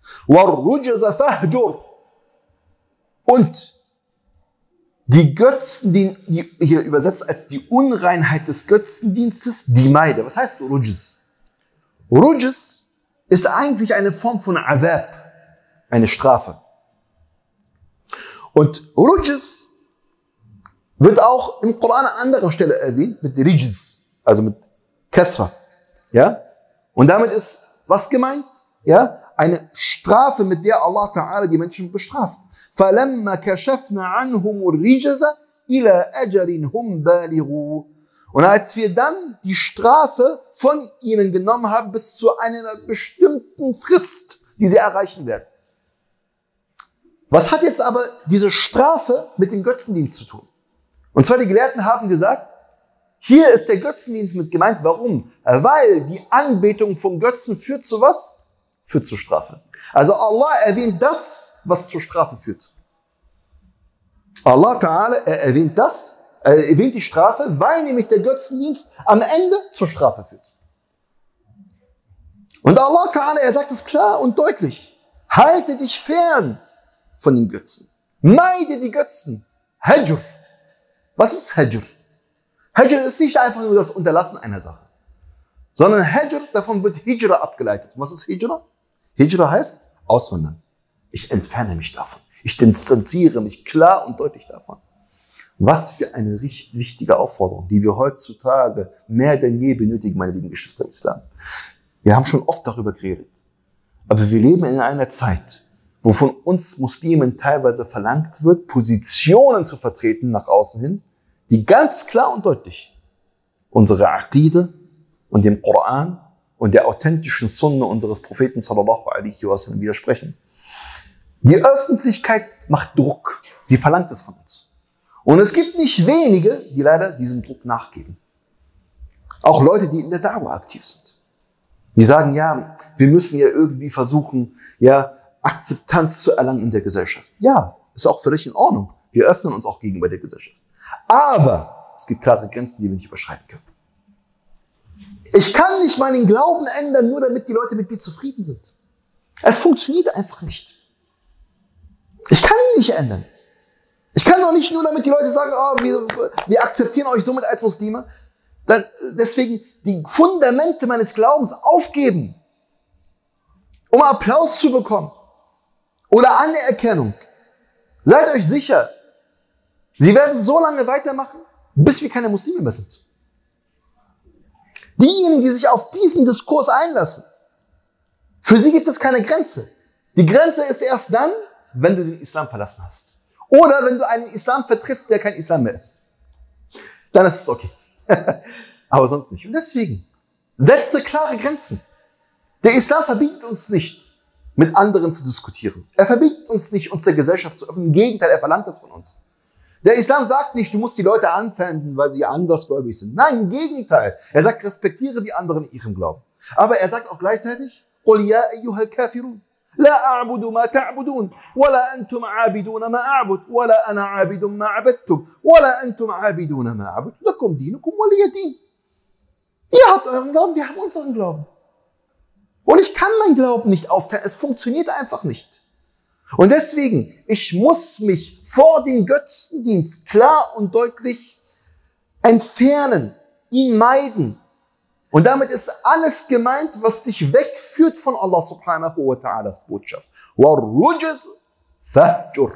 Und die Götzen, die hier übersetzt als die Unreinheit des Götzendienstes, die meide. Was heißt Rujz? Rujz ist eigentlich eine Form von Azab, eine Strafe. Und Rujz wird auch im Koran an anderer Stelle erwähnt, mit Rijz, also mit Kasra. Ja? Und damit ist was gemeint? Ja? Eine Strafe, mit der Allah Ta'ala die Menschen bestraft. فَلَمَّا كَشَفْنَا عَنْهُمُ الرِّجْزَ إِلَى أَجَلٍ هُمْ بَالِغُوا. Und als wir dann die Strafe von ihnen genommen haben, bis zu einer bestimmten Frist, die sie erreichen werden. Was hat jetzt aber diese Strafe mit dem Götzendienst zu tun? Und zwar die Gelehrten haben gesagt, hier ist der Götzendienst mit gemeint. Warum? Weil die Anbetung von Götzen führt zu was? Führt zur Strafe. Also Allah erwähnt das, was zur Strafe führt. Allah Ta'ala erwähnt das, er erwähnt die Strafe, weil nämlich der Götzendienst am Ende zur Strafe führt. Und Allah Ta'ala, er sagt es klar und deutlich. Halte dich fern von den Götzen. Meide die Götzen. Hajr. Was ist Hajr? Hajr ist nicht einfach nur das Unterlassen einer Sache, sondern Hajr, davon wird Hijra abgeleitet. Was ist Hijra? Hijra heißt auswandern. Ich entferne mich davon. Ich distanziere mich klar und deutlich davon. Was für eine richtig wichtige Aufforderung, die wir heutzutage mehr denn je benötigen, meine lieben Geschwister im Islam. Wir haben schon oft darüber geredet. Aber wir leben in einer Zeit, wo von uns Muslimen teilweise verlangt wird, Positionen zu vertreten nach außen hin, die ganz klar und deutlich unsere Aqide und dem Koran und der authentischen Sunna unseres Propheten sallallahu alaihi wasallam widersprechen. Die Öffentlichkeit macht Druck. Sie verlangt es von uns. Und es gibt nicht wenige, die leider diesem Druck nachgeben. Auch Leute, die in der Da'wah aktiv sind. Die sagen, ja, wir müssen ja irgendwie versuchen, ja, Akzeptanz zu erlangen in der Gesellschaft. Ja, ist auch völlig in Ordnung. Wir öffnen uns auch gegenüber der Gesellschaft. Aber es gibt klare Grenzen, die wir nicht überschreiten können. Ich kann nicht meinen Glauben ändern, nur damit die Leute mit mir zufrieden sind. Es funktioniert einfach nicht. Ich kann ihn nicht ändern. Ich kann doch nicht nur, damit die Leute sagen, oh, wir, wir akzeptieren euch somit als Muslime, dann deswegen die Fundamente meines Glaubens aufgeben, um Applaus zu bekommen oder Anerkennung. Seid euch sicher, sie werden so lange weitermachen, bis wir keine Muslime mehr sind. Diejenigen, die sich auf diesen Diskurs einlassen, für sie gibt es keine Grenze. Die Grenze ist erst dann, wenn du den Islam verlassen hast. Oder wenn du einen Islam vertrittst, der kein Islam mehr ist. Dann ist es okay. aber sonst nicht. Und deswegen, setze klare Grenzen. Der Islam verbietet uns nicht, mit anderen zu diskutieren. Er verbietet uns nicht, uns der Gesellschaft zu öffnen. Im Gegenteil, er verlangt das von uns. Der Islam sagt nicht, du musst die Leute anfeinden, weil sie andersgläubig sind. Nein, im Gegenteil. Er sagt, respektiere die anderen in ihrem Glauben. Aber er sagt auch gleichzeitig, قُلْ يَا أَيُّهَا الْكَافِرُونَ لَا أَعْبُدُ مَا تَعْبُدُونَ وَلَا أَنْتُمْ عَابِدُونَ مَا أَعْبُدُ وَلَا أَنَا عَابِدٌ مَا عَبَدتُّمْ وَلَا أَنْتُمْ عَابِدُونَ مَا أَعْبُدُ لَكُمْ دِينُكُمْ وَلِيَ دِينِ. Ihr habt euren Glauben, wir haben unseren Glauben. Und ich kann meinen Glauben nicht aufhören. Es funktioniert einfach nicht. Und deswegen, ich muss mich vor dem Götzendienst klar und deutlich entfernen, ihn meiden. Und damit ist alles gemeint, was dich wegführt von Allah subhanahu wa ta'alas Botschaft. وَالرُّجَزْ فَهْجُرْ.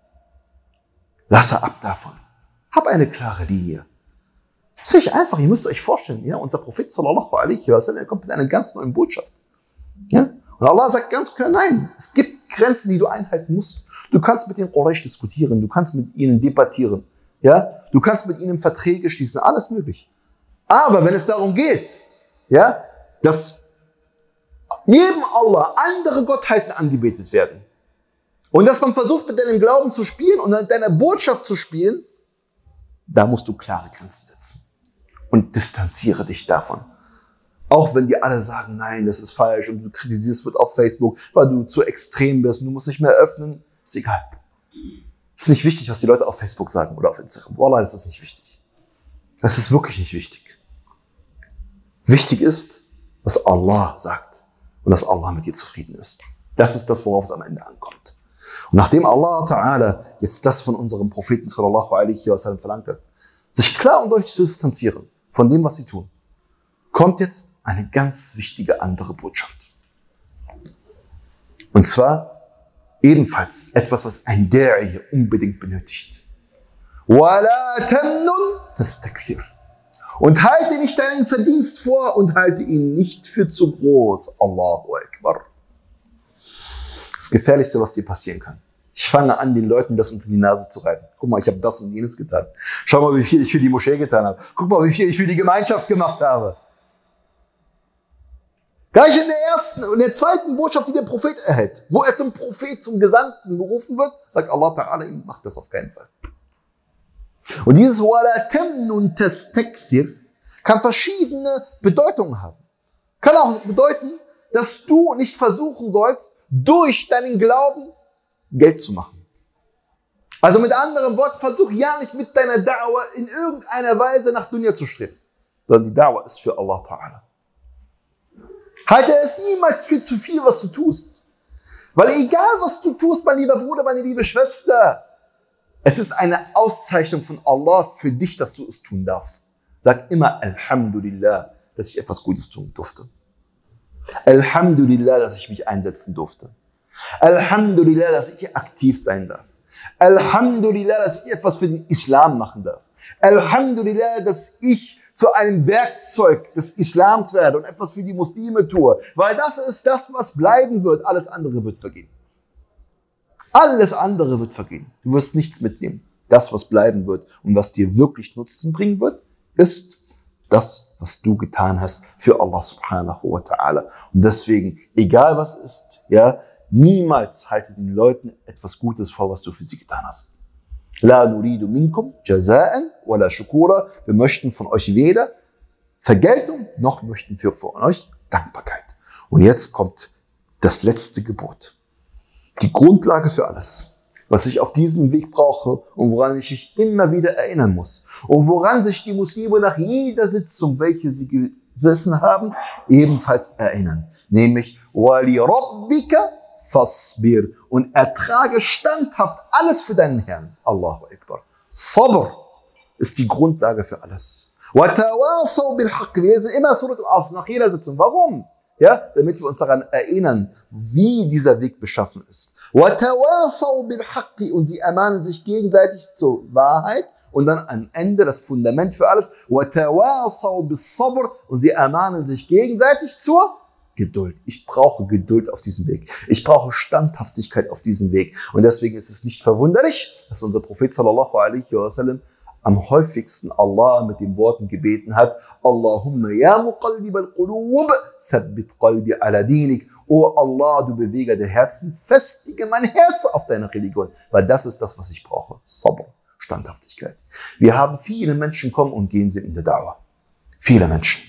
Lasse ab davon. Hab eine klare Linie. Das ist nicht einfach, ihr müsst euch vorstellen, ja, unser Prophet sallallahu alaihi wa sallam, er kommt mit einer ganz neuen Botschaft. Ja? Und Allah sagt ganz klar, nein, es gibt Grenzen, die du einhalten musst. Du kannst mit den Quraysh diskutieren, du kannst mit ihnen debattieren, ja? Du kannst mit ihnen Verträge schließen, alles möglich. Aber wenn es darum geht, ja, dass neben Allah andere Gottheiten angebetet werden und dass man versucht, mit deinem Glauben zu spielen und mit deiner Botschaft zu spielen, da musst du klare Grenzen setzen und distanziere dich davon. Auch wenn die alle sagen, nein, das ist falsch und du kritisierst wird auf Facebook, weil du zu extrem bist und du musst nicht mehr öffnen, ist egal. Es ist nicht wichtig, was die Leute auf Facebook sagen oder auf Instagram. Wallah, das ist nicht wichtig. Das ist wirklich nicht wichtig. Wichtig ist, was Allah sagt und dass Allah mit dir zufrieden ist. Das ist das, worauf es am Ende ankommt. Und nachdem Allah Ta'ala jetzt das von unserem Propheten sallallahu alaihi wa sallam verlangt hat, sich klar und deutlich zu distanzieren von dem, was sie tun, kommt jetzt eine ganz wichtige andere Botschaft. Und zwar ebenfalls etwas, was ein Da'i unbedingt benötigt. وَلَا تَمْنُنْ تَسْتَكْثِرْ. Und halte nicht deinen Verdienst vor und halte ihn nicht für zu groß. Allahu Akbar. Das Gefährlichste, was dir passieren kann. Ich fange an, den Leuten das unter die Nase zu reiben. Guck mal, ich habe das und jenes getan. Schau mal, wie viel ich für die Moschee getan habe. Guck mal, wie viel ich für die Gemeinschaft gemacht habe. Gleich in der ersten und der zweiten Botschaft, die der Prophet erhält, wo er zum Prophet, zum Gesandten berufen wird, sagt Allah Ta'ala, ihm macht das auf keinen Fall. Und dieses وَلَا تَمْنُنْ تَسْتَكْثِرْ kann verschiedene Bedeutungen haben. Kann auch bedeuten, dass du nicht versuchen sollst, durch deinen Glauben Geld zu machen. Also mit anderen Worten, versuch ja nicht mit deiner Da'wah in irgendeiner Weise nach Dunya zu streben, sondern die Da'wah ist für Allah Ta'ala. Halte es niemals für zu viel, was du tust. Weil egal, was du tust, mein lieber Bruder, meine liebe Schwester, es ist eine Auszeichnung von Allah für dich, dass du es tun darfst. Sag immer Alhamdulillah, dass ich etwas Gutes tun durfte. Alhamdulillah, dass ich mich einsetzen durfte. Alhamdulillah, dass ich aktiv sein darf. Alhamdulillah, dass ich etwas für den Islam machen darf. Alhamdulillah, dass ich zu einem Werkzeug des Islams werde und etwas für die Muslime tue. Weil das ist das, was bleiben wird. Alles andere wird vergehen. Alles andere wird vergehen. Du wirst nichts mitnehmen. Das, was bleiben wird und was dir wirklich Nutzen bringen wird, ist das, was du getan hast für Allah subhanahu wa ta'ala. Und deswegen, egal was ist, ja, niemals halte den Leuten etwas Gutes vor, was du für sie getan hast. La nuridu minkum jaza'an wala shukura. Wir möchten von euch weder Vergeltung, noch möchten wir von euch Dankbarkeit. Und jetzt kommt das letzte Gebot. Die Grundlage für alles, was ich auf diesem Weg brauche und woran ich mich immer wieder erinnern muss. Und woran sich die Muslime nach jeder Sitzung, welche sie gesessen haben, ebenfalls erinnern. Nämlich, وَلِرَبِّكَ فَاصْبِرْ. Und ertrage standhaft alles für deinen Herrn. Allahu Akbar. Sabr ist die Grundlage für alles. وَتَوَاصَوْا بِالْحَقِّ. Wir lesen immer Surat al-Asr nach jeder Sitzung. Warum? Ja, damit wir uns daran erinnern, wie dieser Weg beschaffen ist. وَتَوَاصَوْا بِالْحَقِّ. Und sie ermahnen sich gegenseitig zur Wahrheit. Und dann am Ende das Fundament für alles. وَتَوَاصَوْا بِالصَّبْرِ. Und sie ermahnen sich gegenseitig zur Geduld. Ich brauche Geduld auf diesem Weg. Ich brauche Standhaftigkeit auf diesem Weg. Und deswegen ist es nicht verwunderlich, dass unser Prophet sallallahu alaihi wa sallam am häufigsten Allah mit den Worten gebeten hat, Allahumma ya muqallib al-qulub, thabbit qalbi ala dinik. O Allah, du Beweger der Herzen, festige mein Herz auf deine Religion. Weil das ist das, was ich brauche. Sabr, Standhaftigkeit. Wir haben viele Menschen kommen und gehen sind in der Dauer. Viele Menschen.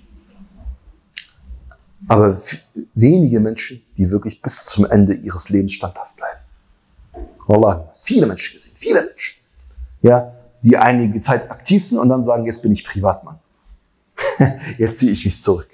Aber wenige Menschen, die wirklich bis zum Ende ihres Lebens standhaft bleiben. Wallah, viele Menschen gesehen, viele Menschen. Ja, die einige Zeit aktiv sind und dann sagen, jetzt bin ich Privatmann. Jetzt ziehe ich mich zurück.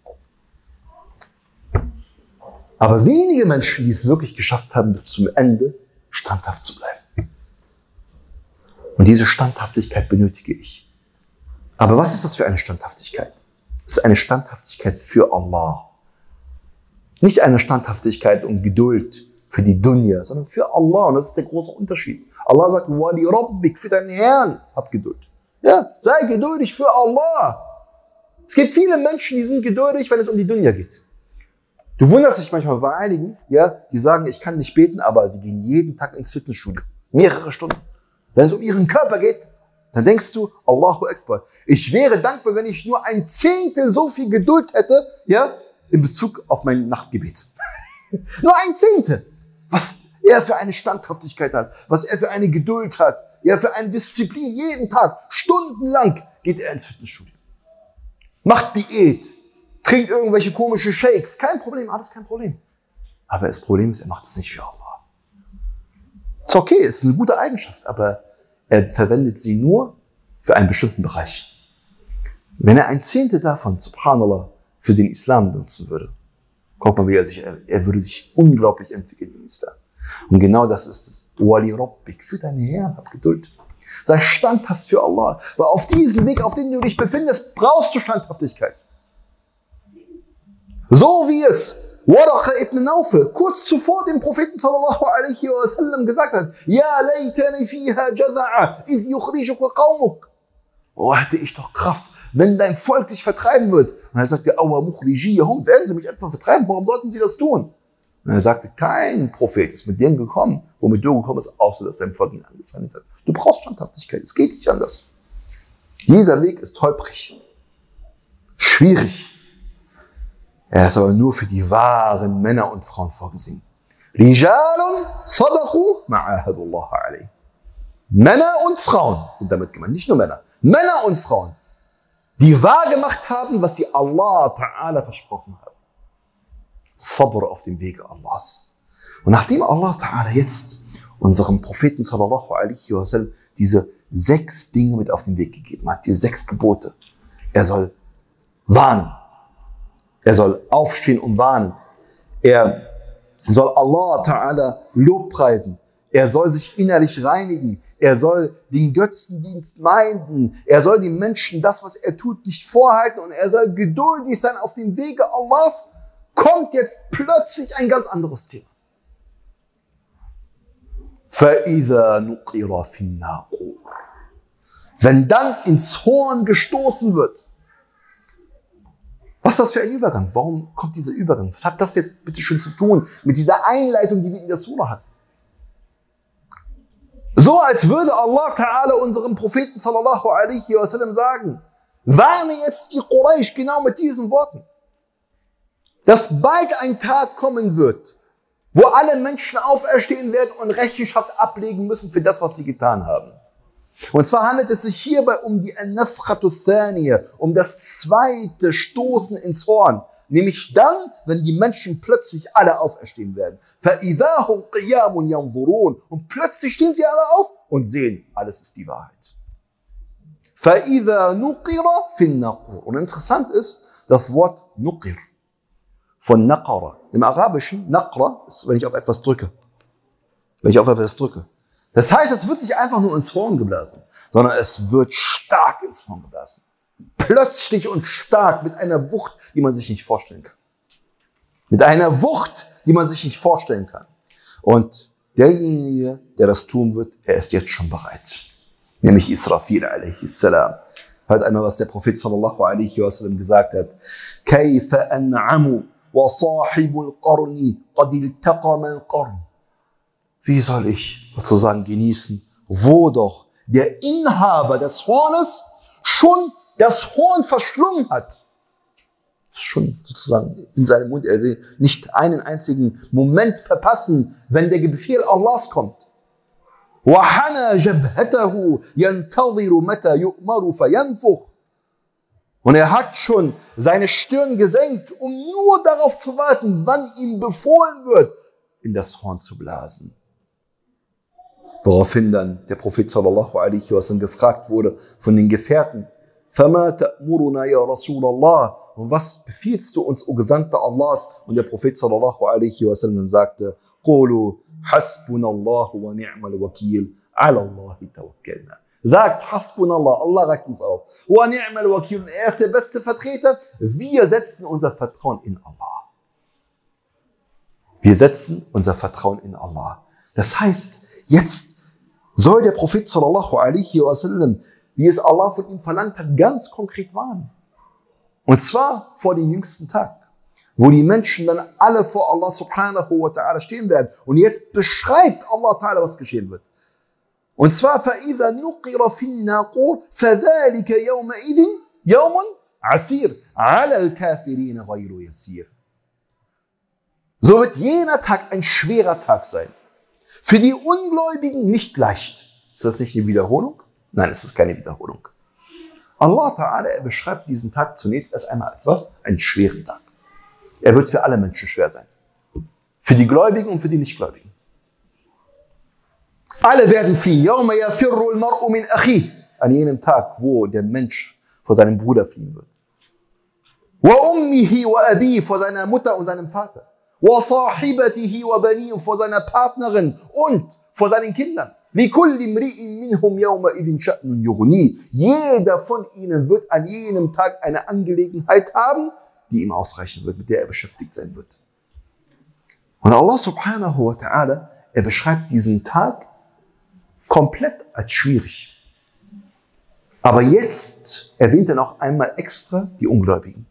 Aber wenige Menschen, die es wirklich geschafft haben, bis zum Ende standhaft zu bleiben. Und diese Standhaftigkeit benötige ich. Aber was ist das für eine Standhaftigkeit? Es ist eine Standhaftigkeit für Allah. Nicht eine Standhaftigkeit und Geduld für die Dunya, sondern für Allah. Und das ist der große Unterschied. Allah sagt, Wali Rabbik, für deinen Herrn, hab Geduld. Ja, sei geduldig für Allah. Es gibt viele Menschen, die sind geduldig, wenn es um die Dunya geht. Du wunderst dich manchmal bei einigen, ja, die sagen, ich kann nicht beten, aber die gehen jeden Tag ins Fitnessstudio. Mehrere Stunden. Wenn es um ihren Körper geht, dann denkst du, Allahu Akbar. Ich wäre dankbar, wenn ich nur ein Zehntel so viel Geduld hätte, ja, in Bezug auf mein Nachtgebet. Nur ein Zehntel. Was er für eine Standhaftigkeit hat, was er für eine Geduld hat, ja, für eine Disziplin. Jeden Tag, stundenlang geht er ins Fitnessstudio. Macht Diät, trinkt irgendwelche komische Shakes. Kein Problem, alles kein Problem. Aber das Problem ist, er macht es nicht für Allah. Ist okay, ist eine gute Eigenschaft, aber er verwendet sie nur für einen bestimmten Bereich. Wenn er ein Zehntel davon, subhanallah, für den Islam nutzen würde, guck mal, wie er sich, er würde sich unglaublich entwickeln im Islam. Und genau das ist es. Wali Rabbik, für deinen Herrn, hab Geduld. Sei standhaft für Allah. Weil auf diesem Weg, auf dem du dich befindest, brauchst du Standhaftigkeit. So wie es Waraqa ibn Nawfal kurz zuvor dem Propheten sallallahu alaihi wa sallam gesagt hat, Ja laytani fiha jadha'a, iz yukhrijuka qawmuk. Oh, hätte ich doch Kraft, wenn dein Volk dich vertreiben wird. Und er sagte, Awa mukhrijiyahum, werden sie mich etwa vertreiben? Warum sollten sie das tun? Und er sagte, kein Prophet ist mit dem gekommen, womit du gekommen bist, außer dass sein Volk ihn angefeindet hat. Du brauchst Standhaftigkeit, es geht nicht anders. Dieser Weg ist holprig, schwierig. Er ist aber nur für die wahren Männer und Frauen vorgesehen. Rijalun sadaqu ma'ahadullah alayh. Männer und Frauen sind damit gemeint, nicht nur Männer. Männer und Frauen, die wahr gemacht haben, was sie Allah Ta'ala versprochen haben. Sabr auf dem Wege Allahs. Und nachdem Allah Ta'ala jetzt unserem Propheten sallallahu alaihi wasallam diese sechs Dinge mit auf den Weg gegeben hat, diese sechs Gebote, er soll warnen. Er soll aufstehen und warnen. Er soll Allah Ta'ala Lobpreisen. Er soll sich innerlich reinigen. Er soll den Götzendienst meiden. Er soll den Menschen das, was er tut, nicht vorhalten. Und er soll geduldig sein auf dem Wege Allahs. Kommt jetzt plötzlich ein ganz anderes Thema. فَإِذَا نُقِرَ فِي النَّاقُورِ. Wenn dann ins Horn gestoßen wird. Was ist das für ein Übergang? Warum kommt dieser Übergang? Was hat das jetzt bitte schön zu tun mit dieser Einleitung, die wir in der Sura hatten? So als würde Allah Ta'ala unserem Propheten sallallahu alaihi wasallam sagen, warne jetzt die Quraysh genau mit diesen Worten, dass bald ein Tag kommen wird, wo alle Menschen auferstehen werden und Rechenschaft ablegen müssen für das, was sie getan haben. Und zwar handelt es sich hierbei um die An-Nafkhatu Thaniya, um das zweite Stoßen ins Horn. Nämlich dann, wenn die Menschen plötzlich alle auferstehen werden. فَإِذَا هُمْ قِيَامٌ يَنْظُرُونَ. Und plötzlich stehen sie alle auf und sehen, alles ist die Wahrheit. فَإِذَا نُقِرَ فِي النَّقُورِ. Und interessant ist das Wort Nuqir von Naqara. Im Arabischen, Naqra ist, wenn ich auf etwas drücke. Wenn ich auf etwas drücke. Das heißt, es wird nicht einfach nur ins Horn geblasen, sondern es wird stark ins Horn geblasen. Plötzlich und stark mit einer Wucht, die man sich nicht vorstellen kann. Mit einer Wucht, die man sich nicht vorstellen kann. Und derjenige, der das tun wird, er ist jetzt schon bereit. Nämlich Israfil alaihi salam. Hört einmal, was der Prophet sallallahu alaihi wasallam gesagt hat. Kayfa an'amu wa sahibul qarni qad iltaqama al-qarn. Wie soll ich sozusagen genießen, wo doch der Inhaber des Hornes schon das Horn verschlungen hat. Das ist schon sozusagen in seinem Mund. Er will nicht einen einzigen Moment verpassen, wenn der Befehl Allahs kommt. وَحَنَى جَبْهَتَهُ يَنْتَظِرُ مَتَى يُؤْمَرُ فَيَنْفُخ. Und er hat schon seine Stirn gesenkt, um nur darauf zu warten, wann ihm befohlen wird, in das Horn zu blasen. Woraufhin dann der Prophet sallallahu alaihi wasallam gefragt wurde von den Gefährten, فَمَا تَأْمُرُنَا يَا رَسُولَ اللَّهِ. Und was befiehlst du uns, o Gesandter Allahs? Und der Prophet sallallahu alaihi wasallam sagte, قُولُوا حَسْبُنَا اللَّهُ وَنِعْمَ الْوَكِيلُ عَلَى اللَّهِ تَوَكَّلْنَا. Sagt, Hasbunallah, Allah reicht uns auf. Wa ni'mal wakil, er ist der beste Vertreter. Wir setzen unser Vertrauen in Allah. Wir setzen unser Vertrauen in Allah. Das heißt, jetzt soll der Prophet sallallahu alaihi wasallam, wie es Allah von ihm verlangt hat, ganz konkret warnen. Und zwar vor dem jüngsten Tag, wo die Menschen dann alle vor Allah subhanahu wa ta'ala stehen werden. Und jetzt beschreibt Allah ta'ala, was geschehen wird. Und zwar, فَإِذَا نُقِرَ فِي النَّاقُورِ فَذَلِكَ يَوْمَئِذٍ يَوْمٌ عَسِيرٌ عَلَى الْكَافِرِينَ غَيْرُ يَسِيرٌ. So wird jener Tag ein schwerer Tag sein. Für die Ungläubigen nicht leicht. Ist das nicht eine Wiederholung? Nein, es ist keine Wiederholung. Allah Ta'ala, er beschreibt diesen Tag zunächst erst einmal als was? Einen schweren Tag. Er wird für alle Menschen schwer sein. Für die Gläubigen und für die Nichtgläubigen. Alle werden fliehen. An jenem Tag, wo der Mensch vor seinem Bruder fliehen wird. Vor seiner Mutter und seinem Vater. Vor seiner Partnerin und vor seinen Kindern. Jeder von ihnen wird an jenem Tag eine Angelegenheit haben, die ihm ausreichen wird, mit der er beschäftigt sein wird. Und Allah subhanahu wa ta'ala, er beschreibt diesen Tag komplett als schwierig. Aber jetzt erwähnt er noch einmal extra die Ungläubigen.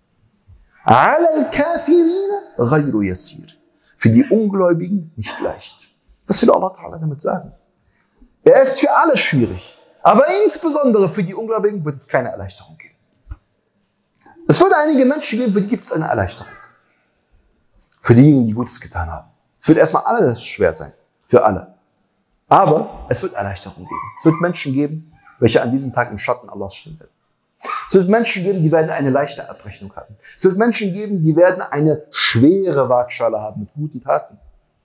Für die Ungläubigen nicht leicht. Was will Allah Ta'ala damit sagen? Er ist für alle schwierig. Aber insbesondere für die Ungläubigen wird es keine Erleichterung geben. Es wird einige Menschen geben, für die gibt es eine Erleichterung. Für diejenigen, die Gutes getan haben. Es wird erstmal alles schwer sein. Für alle. Aber es wird Erleichterung geben. Es wird Menschen geben, welche an diesem Tag im Schatten Allahs stehen werden. Es wird Menschen geben, die werden eine leichte Abrechnung haben. Es wird Menschen geben, die werden eine schwere Waagschale haben mit guten Taten.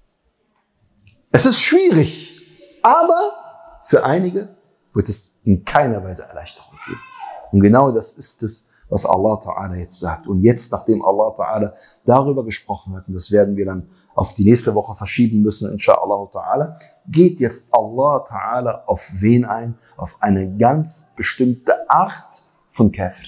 Es ist schwierig, aber für einige wird es in keiner Weise Erleichterung geben. Und genau das ist es, was Allah Ta'ala jetzt sagt. Und jetzt, nachdem Allah Ta'ala darüber gesprochen hat, und das werden wir dann auf die nächste Woche verschieben müssen, inshallah Ta'ala, geht jetzt Allah Ta'ala auf wen ein? Auf eine ganz bestimmte Art von Kafir.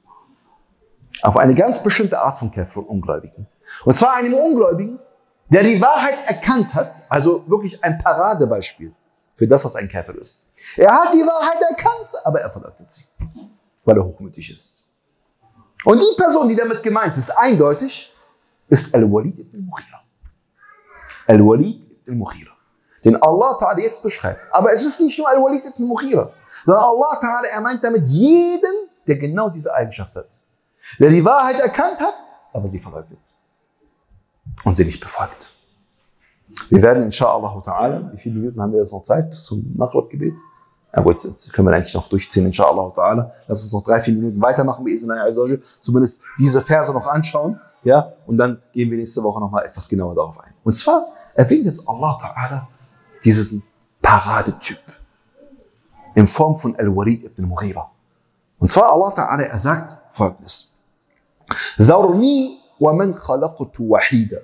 Auf eine ganz bestimmte Art von Kafir und Ungläubigen. Und zwar einem Ungläubigen, der die Wahrheit erkannt hat, also wirklich ein Paradebeispiel für das, was ein Kafir ist. Er hat die Wahrheit erkannt, aber er verleugnet sie, weil er hochmütig ist. Und die Person, die damit gemeint ist, eindeutig, ist Al-Walid ibn Mughira. Al-Walid ibn Mughira. Den Allah Ta'ala jetzt beschreibt. Aber es ist nicht nur Al-Walid ibn Mughira, sondern Allah Ta'ala, er meint damit jeden, der genau diese Eigenschaft hat. Der die Wahrheit erkannt hat, aber sie verleugnet. Und sie nicht befolgt. Wir werden inshallah Ta'ala, wie viele Minuten haben wir jetzt noch Zeit bis zum Maghrib-Gebet? Ja gut, jetzt können wir eigentlich noch durchziehen, inshallah Ta'ala. Lass uns noch drei, vier Minuten weitermachen, zumindest diese Verse noch anschauen, ja, und dann gehen wir nächste Woche nochmal etwas genauer darauf ein. Und zwar erwähnt jetzt Allah Ta'ala diesen Paradetyp in Form von Al-Walid ibn Mughira. Und zwar Allah Ta'ala, er sagt Folgendes. ذَرْنِي وَمَنْ خَلَقْتُ وَحِيدًا.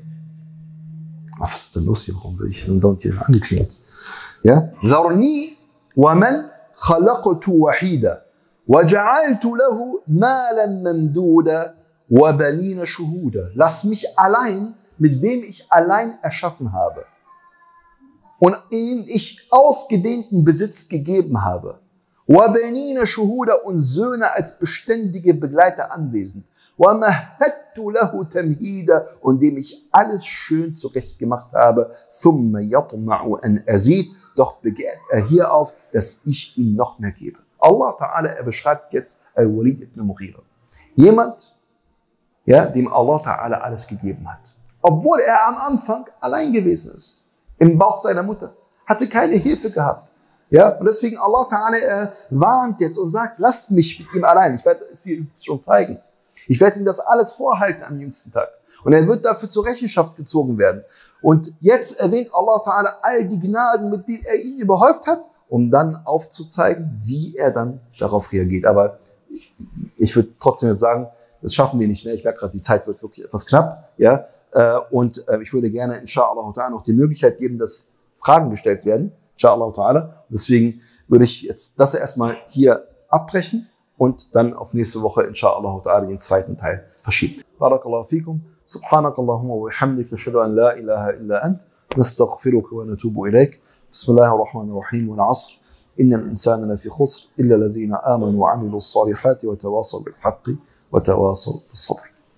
Was ist denn los hier? Warum will ich denn dort hier angeklingelt? Ja? ذَرْنِي وَمَنْ خَلَقْتُ وَحِيدًا وَجَعَلْتُ لَهُ مَالًا مَمْدُودًا وَبَنِينَ شُهُودًا. Lass mich allein, mit wem ich allein erschaffen habe und ihm ich ausgedehnten Besitz gegeben habe. وَبَنِينَ شُهُودًا und Söhne als beständige Begleiter anwesend. وَمَهَّدْتُ لَهُ تَمْهِيدًا und dem ich alles schön zurecht gemacht habe. ثُمَّ يَطْمَعُ أَنْ أَزِيدَ doch begehrt er hierauf, dass ich ihm noch mehr gebe. Allah Ta'ala, er beschreibt jetzt Al-Walid ibn Mughira. Jemand, ja, dem Allah Ta'ala alles gegeben hat. Obwohl er am Anfang allein gewesen ist. Im Bauch seiner Mutter. Hatte keine Hilfe gehabt. Ja, und deswegen Allah Ta'ala äh, warnt jetzt und sagt, lass mich mit ihm allein. Ich werde es dir schon zeigen. Ich werde ihm das alles vorhalten am jüngsten Tag. Und er wird dafür zur Rechenschaft gezogen werden. Und jetzt erwähnt Allah Ta'ala all die Gnaden, mit denen er ihn überhäuft hat, um dann aufzuzeigen, wie er dann darauf reagiert. Aber ich würde trotzdem jetzt sagen, das schaffen wir nicht mehr. Ich merke gerade, die Zeit wird wirklich etwas knapp. Ja? Und ich würde gerne, inshallah ta'ala, noch die Möglichkeit geben, dass Fragen gestellt werden. Inshallah ta'ala. Deswegen würde ich jetzt das erstmal hier abbrechen und dann auf nächste Woche, inshallah ta'ala, den zweiten Teil verschieben. Barakallahu fikum. Subhanakallahumma wa bihamdik. Nashhadu an la ilaha illa ant. Nastaghfiruka wa natubu ilayk. بسم الله الرحمن الرحيم والعصر إن الإنسان لفي خسر إلا الذين آمنوا وعملوا الصالحات وتواصوا بالحق وتواصوا بالصبر